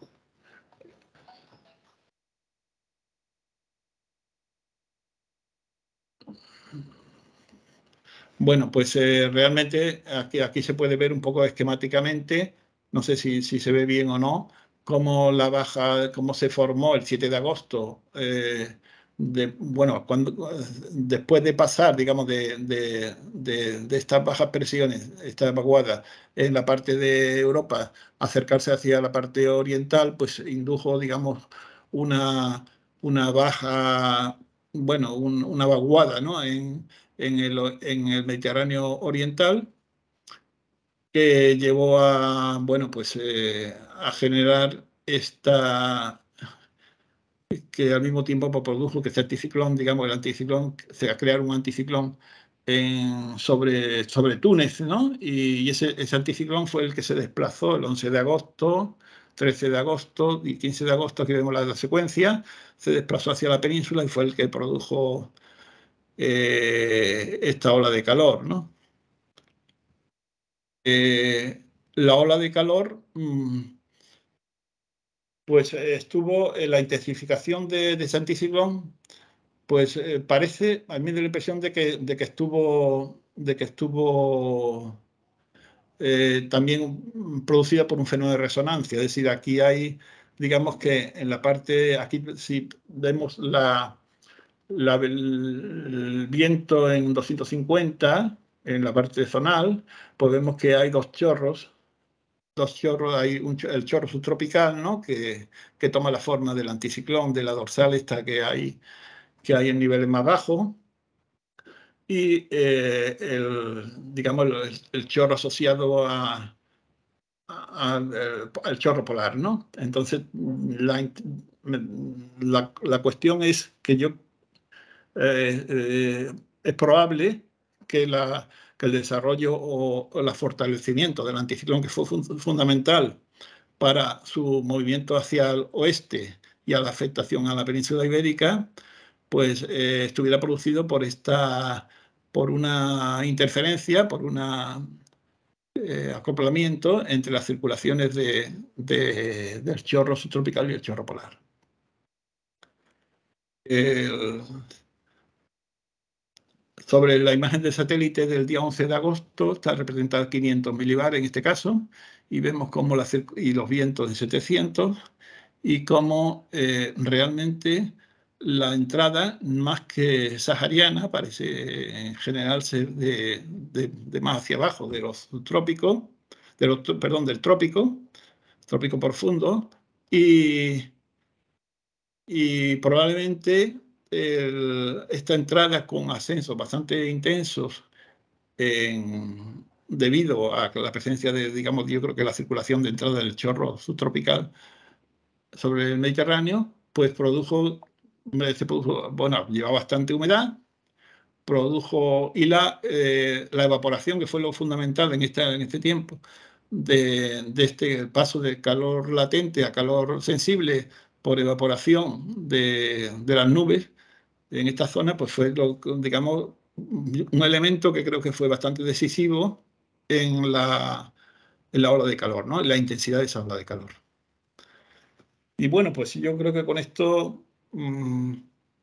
Speaker 3: Bueno, pues eh, realmente aquí, aquí se puede ver un poco esquemáticamente, no sé si, si se ve bien o no, cómo la baja, cómo se formó el siete de agosto. Eh, de, bueno, cuando, después de pasar, digamos, de, de, de, de estas bajas presiones, estas vaguadas en la parte de Europa, acercarse hacia la parte oriental, pues indujo, digamos, una, una baja, bueno, un, una vaguada, ¿no? En, en el, en el Mediterráneo oriental, que llevó a, bueno, pues, eh, a generar esta, que al mismo tiempo produjo que este anticiclón, digamos, el anticiclón, se va a crear un anticiclón en, sobre, sobre Túnez, ¿no? Y, y ese, ese anticiclón fue el que se desplazó el once de agosto, trece de agosto y quince de agosto, aquí vemos la, la secuencia, se desplazó hacia la península y fue el que produjo eh, esta ola de calor, ¿no? Eh, la ola de calor, mmm, pues eh, estuvo en la intensificación de, de ese anticiclón, pues eh, parece, a mí me da la impresión de que, de que estuvo, de que estuvo eh, también producida por un fenómeno de resonancia. Es decir, aquí hay, digamos que en la parte, aquí si vemos la, la, el viento en doscientos cincuenta, en la parte zonal, pues vemos que hay dos chorros, dos chorros, hay un, el chorro subtropical, ¿no? que, que toma la forma del anticiclón, de la dorsal esta que hay, que hay en niveles más bajos, y eh, el, digamos, el, el chorro asociado a, a, a, al chorro polar, ¿no? Entonces, la, la, la cuestión es que yo eh, eh, es probable que, la, que el desarrollo o, o el fortalecimiento del anticiclón, que fue fun fundamental para su movimiento hacia el oeste y a la afectación a la península ibérica, pues eh, estuviera producido por esta, por una interferencia, por un eh, acoplamiento entre las circulaciones de, de, del chorro subtropical y el chorro polar. El, sobre la imagen de satélite del día once de agosto está representada quinientos milibares en este caso, y vemos cómo la, y los vientos de setecientos, y cómo eh, realmente la entrada, más que sahariana, parece en general ser de, de, de más hacia abajo, de los trópicos, de los, perdón, del trópico, trópico profundo, y, y probablemente el, esta entrada con ascensos bastante intensos en, debido a la presencia de, digamos, yo creo que la circulación de entrada del chorro subtropical sobre el Mediterráneo, pues produjo, se produjo, bueno, lleva bastante humedad, produjo, y la, eh, la evaporación, que fue lo fundamental en, esta, en este tiempo, de, de este paso de calor latente a calor sensible por evaporación de, de las nubes en esta zona, pues fue, lo, digamos, un elemento que creo que fue bastante decisivo en la, en la ola de calor, ¿no? En la intensidad de esa ola de calor. Y bueno, pues yo creo que con esto, mmm,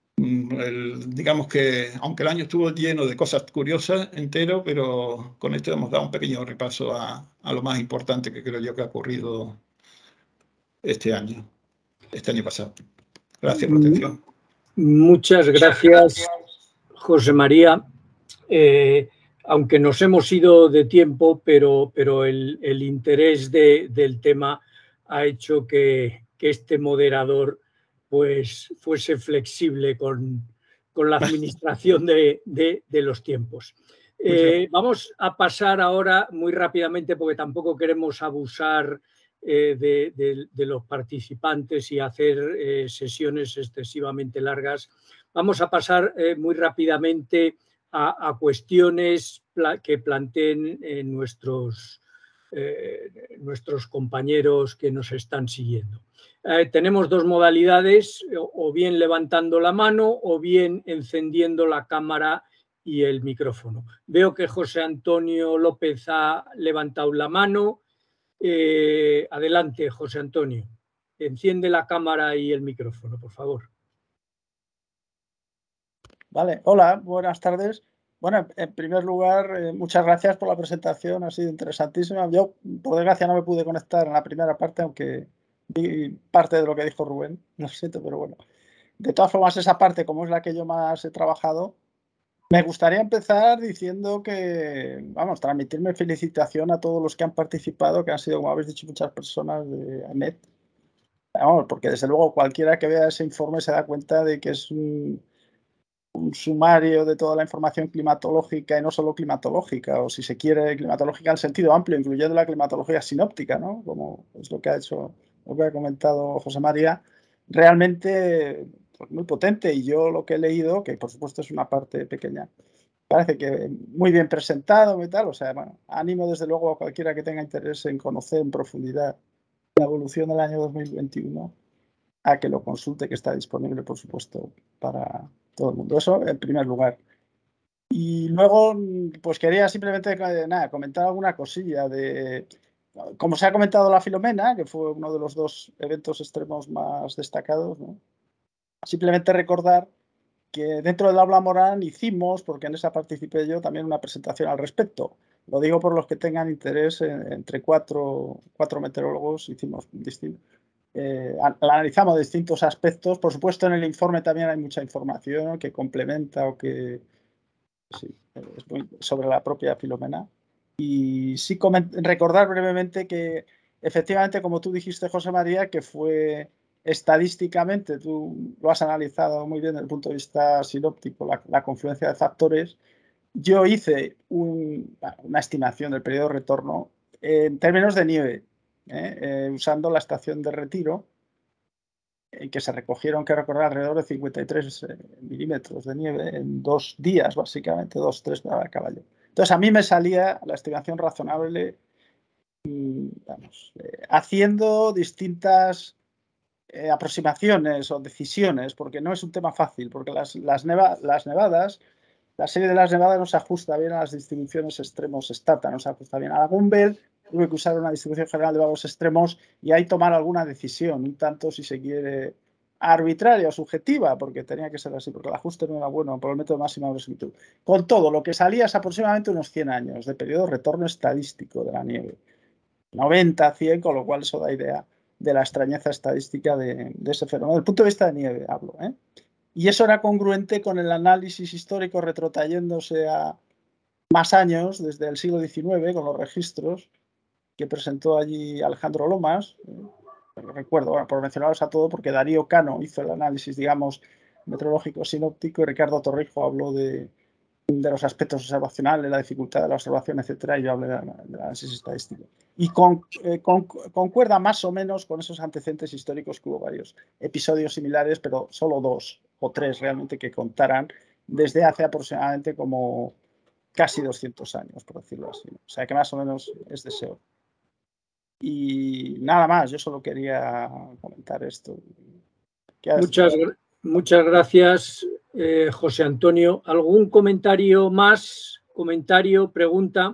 Speaker 3: el, digamos que, aunque el año estuvo lleno de cosas curiosas entero, pero con esto hemos dado un pequeño repaso a, a lo más importante que creo yo que ha ocurrido este año, este año pasado. Gracias por la atención.
Speaker 1: Muchas gracias, José María. Eh, aunque nos hemos ido de tiempo, pero, pero el, el interés de, del tema ha hecho que, que este moderador pues, fuese flexible con, con la administración de, de, de los tiempos. Eh, vamos a pasar ahora muy rápidamente, porque tampoco queremos abusar eh, de, de, de los participantes y hacer eh, sesiones excesivamente largas. Vamos a pasar eh, muy rápidamente A, a cuestiones que planteen eh, nuestros, eh, nuestros compañeros que nos están siguiendo. Eh, tenemos dos modalidades, o bien levantando la mano o bien encendiendo la cámara y el micrófono. Veo que José Antonio López ha levantado la mano. Eh, adelante, José Antonio. Enciende la cámara y el micrófono, por favor.
Speaker 4: Vale, hola, buenas tardes. Bueno, en primer lugar, eh, muchas gracias por la presentación, ha sido interesantísima. Yo, por desgracia, no me pude conectar en la primera parte, aunque vi parte de lo que dijo Rubén, lo siento, pero bueno. De todas formas, esa parte, como es la que yo más he trabajado, me gustaría empezar diciendo que, vamos, transmitirme felicitación a todos los que han participado, que han sido, como habéis dicho, muchas personas de ANET. Vamos, porque desde luego cualquiera que vea ese informe se da cuenta de que es un... un sumario de toda la información climatológica y no solo climatológica, o si se quiere, climatológica en sentido amplio, incluyendo la climatología sinóptica, ¿no? Como es lo que ha hecho, lo que ha comentado José María, realmente pues, muy potente. Y yo lo que he leído, que por supuesto es una parte pequeña, parece que muy bien presentado y tal, o sea, bueno, animo desde luego a cualquiera que tenga interés en conocer en profundidad la evolución del año dos mil veintiuno a que lo consulte, que está disponible, por supuesto, para todo el mundo. Eso en primer lugar. Y luego, pues quería simplemente nada, comentar alguna cosilla de, como se ha comentado la Filomena, que fue uno de los dos eventos extremos más destacados, ¿no? Simplemente recordar que dentro del Aula Morán hicimos, porque en esa participé yo, también una presentación al respecto. Lo digo por los que tengan interés, en, entre cuatro, cuatro meteorólogos hicimos distintos. Eh, analizamos distintos aspectos. Por supuesto, en el informe también hay mucha información que complementa o que sí, es muy, sobre la propia Filomena. Y sí recordar brevemente que efectivamente, como tú dijiste, José María, que fue estadísticamente tú lo has analizado muy bien desde el punto de vista sinóptico, la, la confluencia de factores. Yo hice un, una estimación del periodo de retorno en términos de nieve, ¿eh? Eh, usando la estación de Retiro, en que se recogieron, que recorrer alrededor de cincuenta y tres milímetros de nieve en dos días, básicamente, dos, tres para el caballo. Entonces, a mí me salía la estimación razonable, vamos, eh, haciendo distintas eh, aproximaciones o decisiones, porque no es un tema fácil, porque las, las, neva, las nevadas, la serie de las nevadas no se ajusta bien a las distribuciones extremos stata, no se ajusta bien a la Gumbel. Tuve que usar una distribución general de valores extremos y ahí tomar alguna decisión, un tanto, si se quiere, arbitraria o subjetiva, porque tenía que ser así, porque el ajuste no era bueno por el método de máxima resolución. Con todo, lo que salía es aproximadamente unos cien años de periodo de retorno estadístico de la nieve. noventa, cien, con lo cual eso da idea de la extrañeza estadística de, de ese fenómeno. Desde el punto de vista de nieve, hablo, ¿eh? Y eso era congruente con el análisis histórico retrotrayéndose a más años, desde el siglo diecinueve, con los registros que presentó allí Alejandro Lomas. Recuerdo, bueno, por mencionarlos a todos, porque Darío Cano hizo el análisis, digamos, meteorológico sinóptico y Ricardo Torrijo habló de, de los aspectos observacionales, la dificultad de la observación, etcétera, y yo hablé del análisis estadístico. Y con, eh, con, concuerda más o menos con esos antecedentes históricos que hubo varios episodios similares, pero solo dos o tres realmente que contaran desde hace aproximadamente como casi doscientos años, por decirlo así. O sea que más o menos es deseo. Y nada más, yo solo quería comentar esto.
Speaker 1: Muchas, muchas gracias, eh, José Antonio. ¿Algún comentario más? ¿Comentario, pregunta?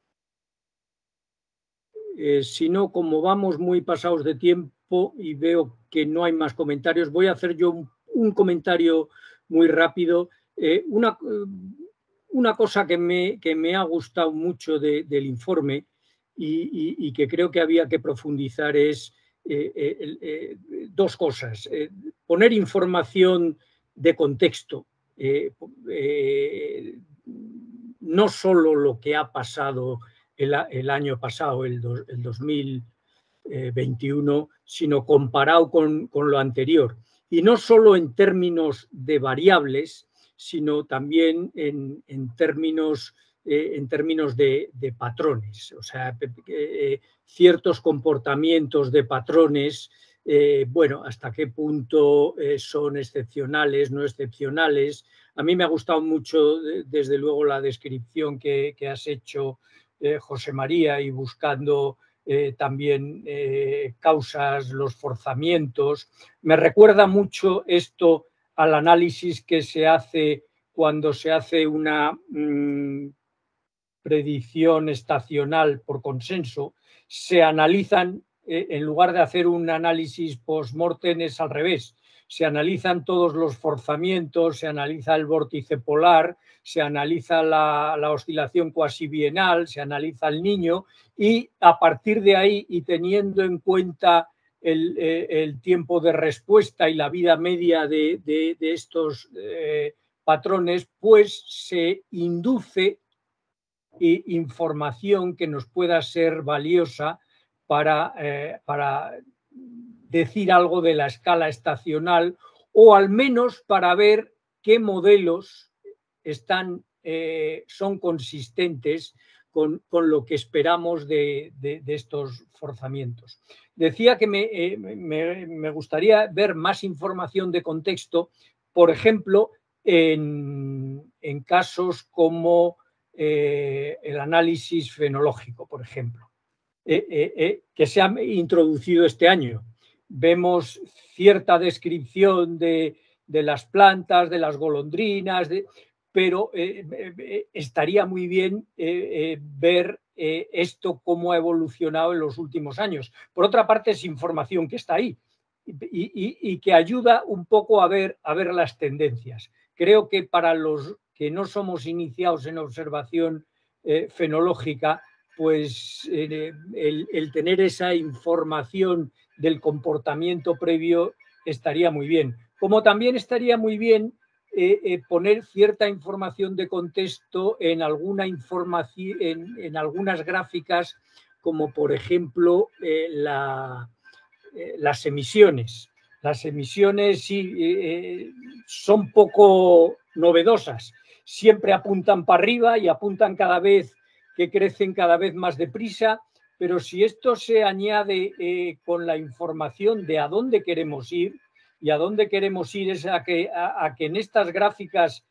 Speaker 1: Eh, si no, como vamos muy pasados de tiempo y veo que no hay más comentarios, voy a hacer yo un, un comentario muy rápido. Eh, una, una cosa que me, que me ha gustado mucho de, del informe y, y, y que creo que había que profundizar es eh, eh, eh, dos cosas. Eh, poner información de contexto, eh, eh, no solo lo que ha pasado el, el año pasado, el, do, el dos mil veintiuno, sino comparado con, con lo anterior. Y no solo en términos de variables, sino también en, en términos, eh, en términos de, de patrones. O sea, eh, ciertos comportamientos de patrones, eh, bueno, hasta qué punto eh, son excepcionales, no excepcionales. A mí me ha gustado mucho, desde luego, la descripción que, que has hecho, eh, José María, y buscando eh, también eh, causas, los forzamientos. Me recuerda mucho esto al análisis que se hace cuando se hace una mmm, predicción estacional por consenso. Se analizan, eh, en lugar de hacer un análisis post-mortem, es al revés. Se analizan todos los forzamientos, se analiza el vórtice polar, se analiza la, la oscilación cuasi bienal, se analiza el niño y a partir de ahí y teniendo en cuenta el, eh, el tiempo de respuesta y la vida media de, de, de estos eh, patrones, pues se induce información que nos pueda ser valiosa para, eh, para decir algo de la escala estacional o al menos para ver qué modelos están, eh, son consistentes con, con lo que esperamos de, de, de estos forzamientos. Decía que me, eh, me, me gustaría ver más información de contexto, por ejemplo, en, en casos como Eh, el análisis fenológico, por ejemplo, eh, eh, eh, que se ha introducido este año. Vemos cierta descripción de, de las plantas, de las golondrinas, de, pero eh, eh, estaría muy bien eh, eh, ver eh, esto cómo ha evolucionado en los últimos años. Por otra parte, es información que está ahí y, y, y que ayuda un poco a ver, a ver las tendencias. Creo que para los que no somos iniciados en observación eh, fenológica, pues eh, el, el tener esa información del comportamiento previo estaría muy bien. Como también estaría muy bien eh, eh, poner cierta información de contexto en, alguna información, en, en algunas gráficas, como por ejemplo eh, la, eh, las emisiones. las emisiones sí, eh, son poco novedosas. Siempre apuntan para arriba y apuntan cada vez que crecen cada vez más deprisa, pero si esto se añade eh, con la información de a dónde queremos ir, y a dónde queremos ir es a que, a, a que en estas gráficas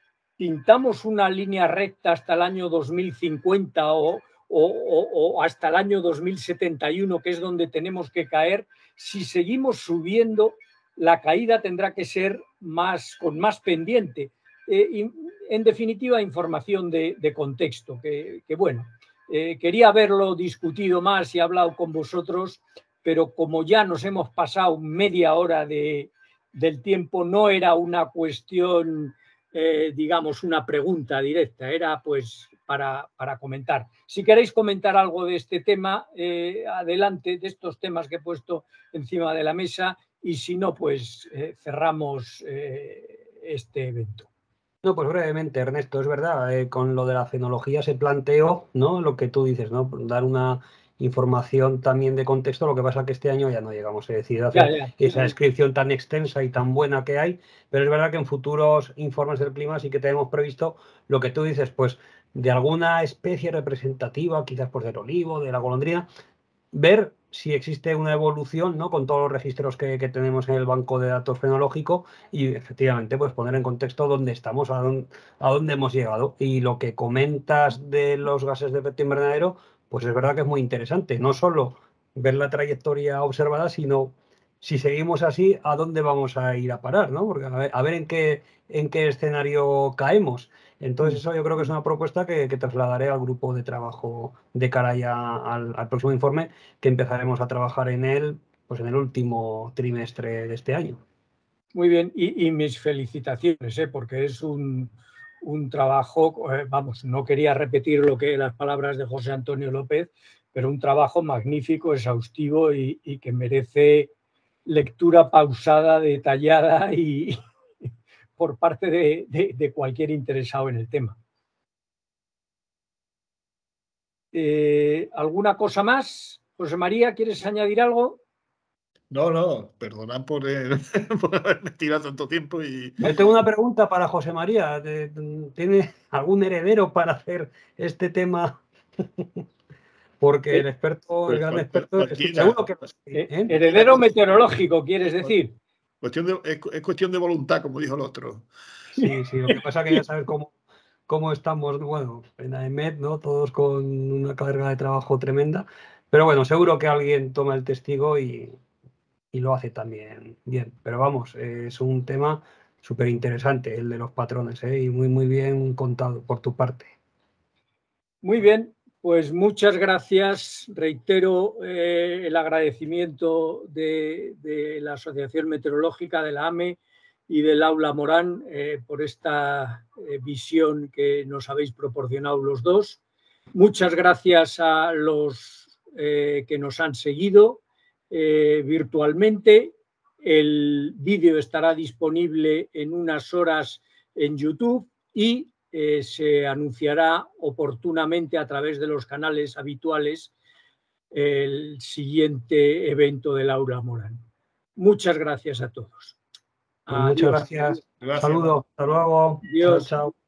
Speaker 1: pintamos una línea recta hasta el año dos mil cincuenta o, o, o, o hasta el año dos mil setenta y uno, que es donde tenemos que caer. Si seguimos subiendo, la caída tendrá que ser más, con más pendiente. Eh, y, en definitiva, información de, de contexto, que, que bueno, eh, quería haberlo discutido más y hablado con vosotros, pero como ya nos hemos pasado media hora de, del tiempo, no era una cuestión, eh, digamos, una pregunta directa, era pues para, para comentar. Si queréis comentar algo de este tema, eh, adelante, de estos temas que he puesto encima de la mesa, y si no, pues eh, cerramos eh, este evento.
Speaker 2: No, pues brevemente, Ernesto, es verdad, eh, con lo de la fenología se planteó, ¿no? Lo que tú dices, ¿no? Dar una información también de contexto, lo que pasa que este año ya no llegamos a decir hacer ya, ya. esa descripción tan extensa y tan buena que hay, pero es verdad que en futuros informes del clima sí que tenemos previsto lo que tú dices, pues de alguna especie representativa, quizás por del olivo, de la golondrina, ver si existe una evolución, ¿no? Con todos los registros que, que tenemos en el banco de datos fenológico y efectivamente pues poner en contexto dónde estamos, a dónde, a dónde hemos llegado. Y lo que comentas de los gases de efecto invernadero, pues es verdad que es muy interesante, no solo ver la trayectoria observada, sino si seguimos así, a dónde vamos a ir a parar, ¿no? Porque a ver, a ver en qué, en qué escenario caemos. Entonces eso yo creo que es una propuesta que, que trasladaré al grupo de trabajo de cara ya al, al próximo informe, que empezaremos a trabajar en él pues en el último trimestre de este año.
Speaker 1: Muy bien, y, y mis felicitaciones, ¿eh? Porque es un, un trabajo, eh, vamos, no quería repetir lo que las palabras de José Antonio López, pero un trabajo magnífico, exhaustivo y, y que merece lectura pausada, detallada y por parte de, de, de cualquier interesado en el tema. Eh, ¿Alguna cosa más? José María, ¿quieres añadir algo?
Speaker 3: No, no, perdonad por, el, por haberme tirado tanto tiempo. Y...
Speaker 2: Yo tengo una pregunta para José María. ¿Tiene algún heredero para hacer este tema? Porque el experto, el gran experto, estoy seguro que...
Speaker 1: ¿eh? Heredero meteorológico, ¿quieres decir?
Speaker 3: Cuestión de, es, es cuestión de voluntad, como dijo el otro.
Speaker 2: Sí, sí, lo que pasa es que ya sabes cómo, cómo estamos, bueno, en A E M E T, ¿no? Todos con una carga de trabajo tremenda, pero bueno, seguro que alguien toma el testigo y, y lo hace también bien. Pero vamos, eh, es un tema súper interesante el de los patrones, ¿eh? Y muy, muy bien contado por tu parte.
Speaker 1: Muy bien, pues muchas gracias. Reitero eh, el agradecimiento de, de la Asociación Meteorológica, de la A M E y del Aula Morán eh, por esta eh, visión que nos habéis proporcionado los dos. Muchas gracias a los eh, que nos han seguido eh, virtualmente. El vídeo estará disponible en unas horas en YouTube y eh, se anunciará oportunamente a través de los canales habituales el siguiente evento del Aula Morán. Muchas gracias a todos.
Speaker 2: Pues muchas gracias. gracias. Saludos. Hasta luego.
Speaker 1: Adiós.
Speaker 2: Chao, chao.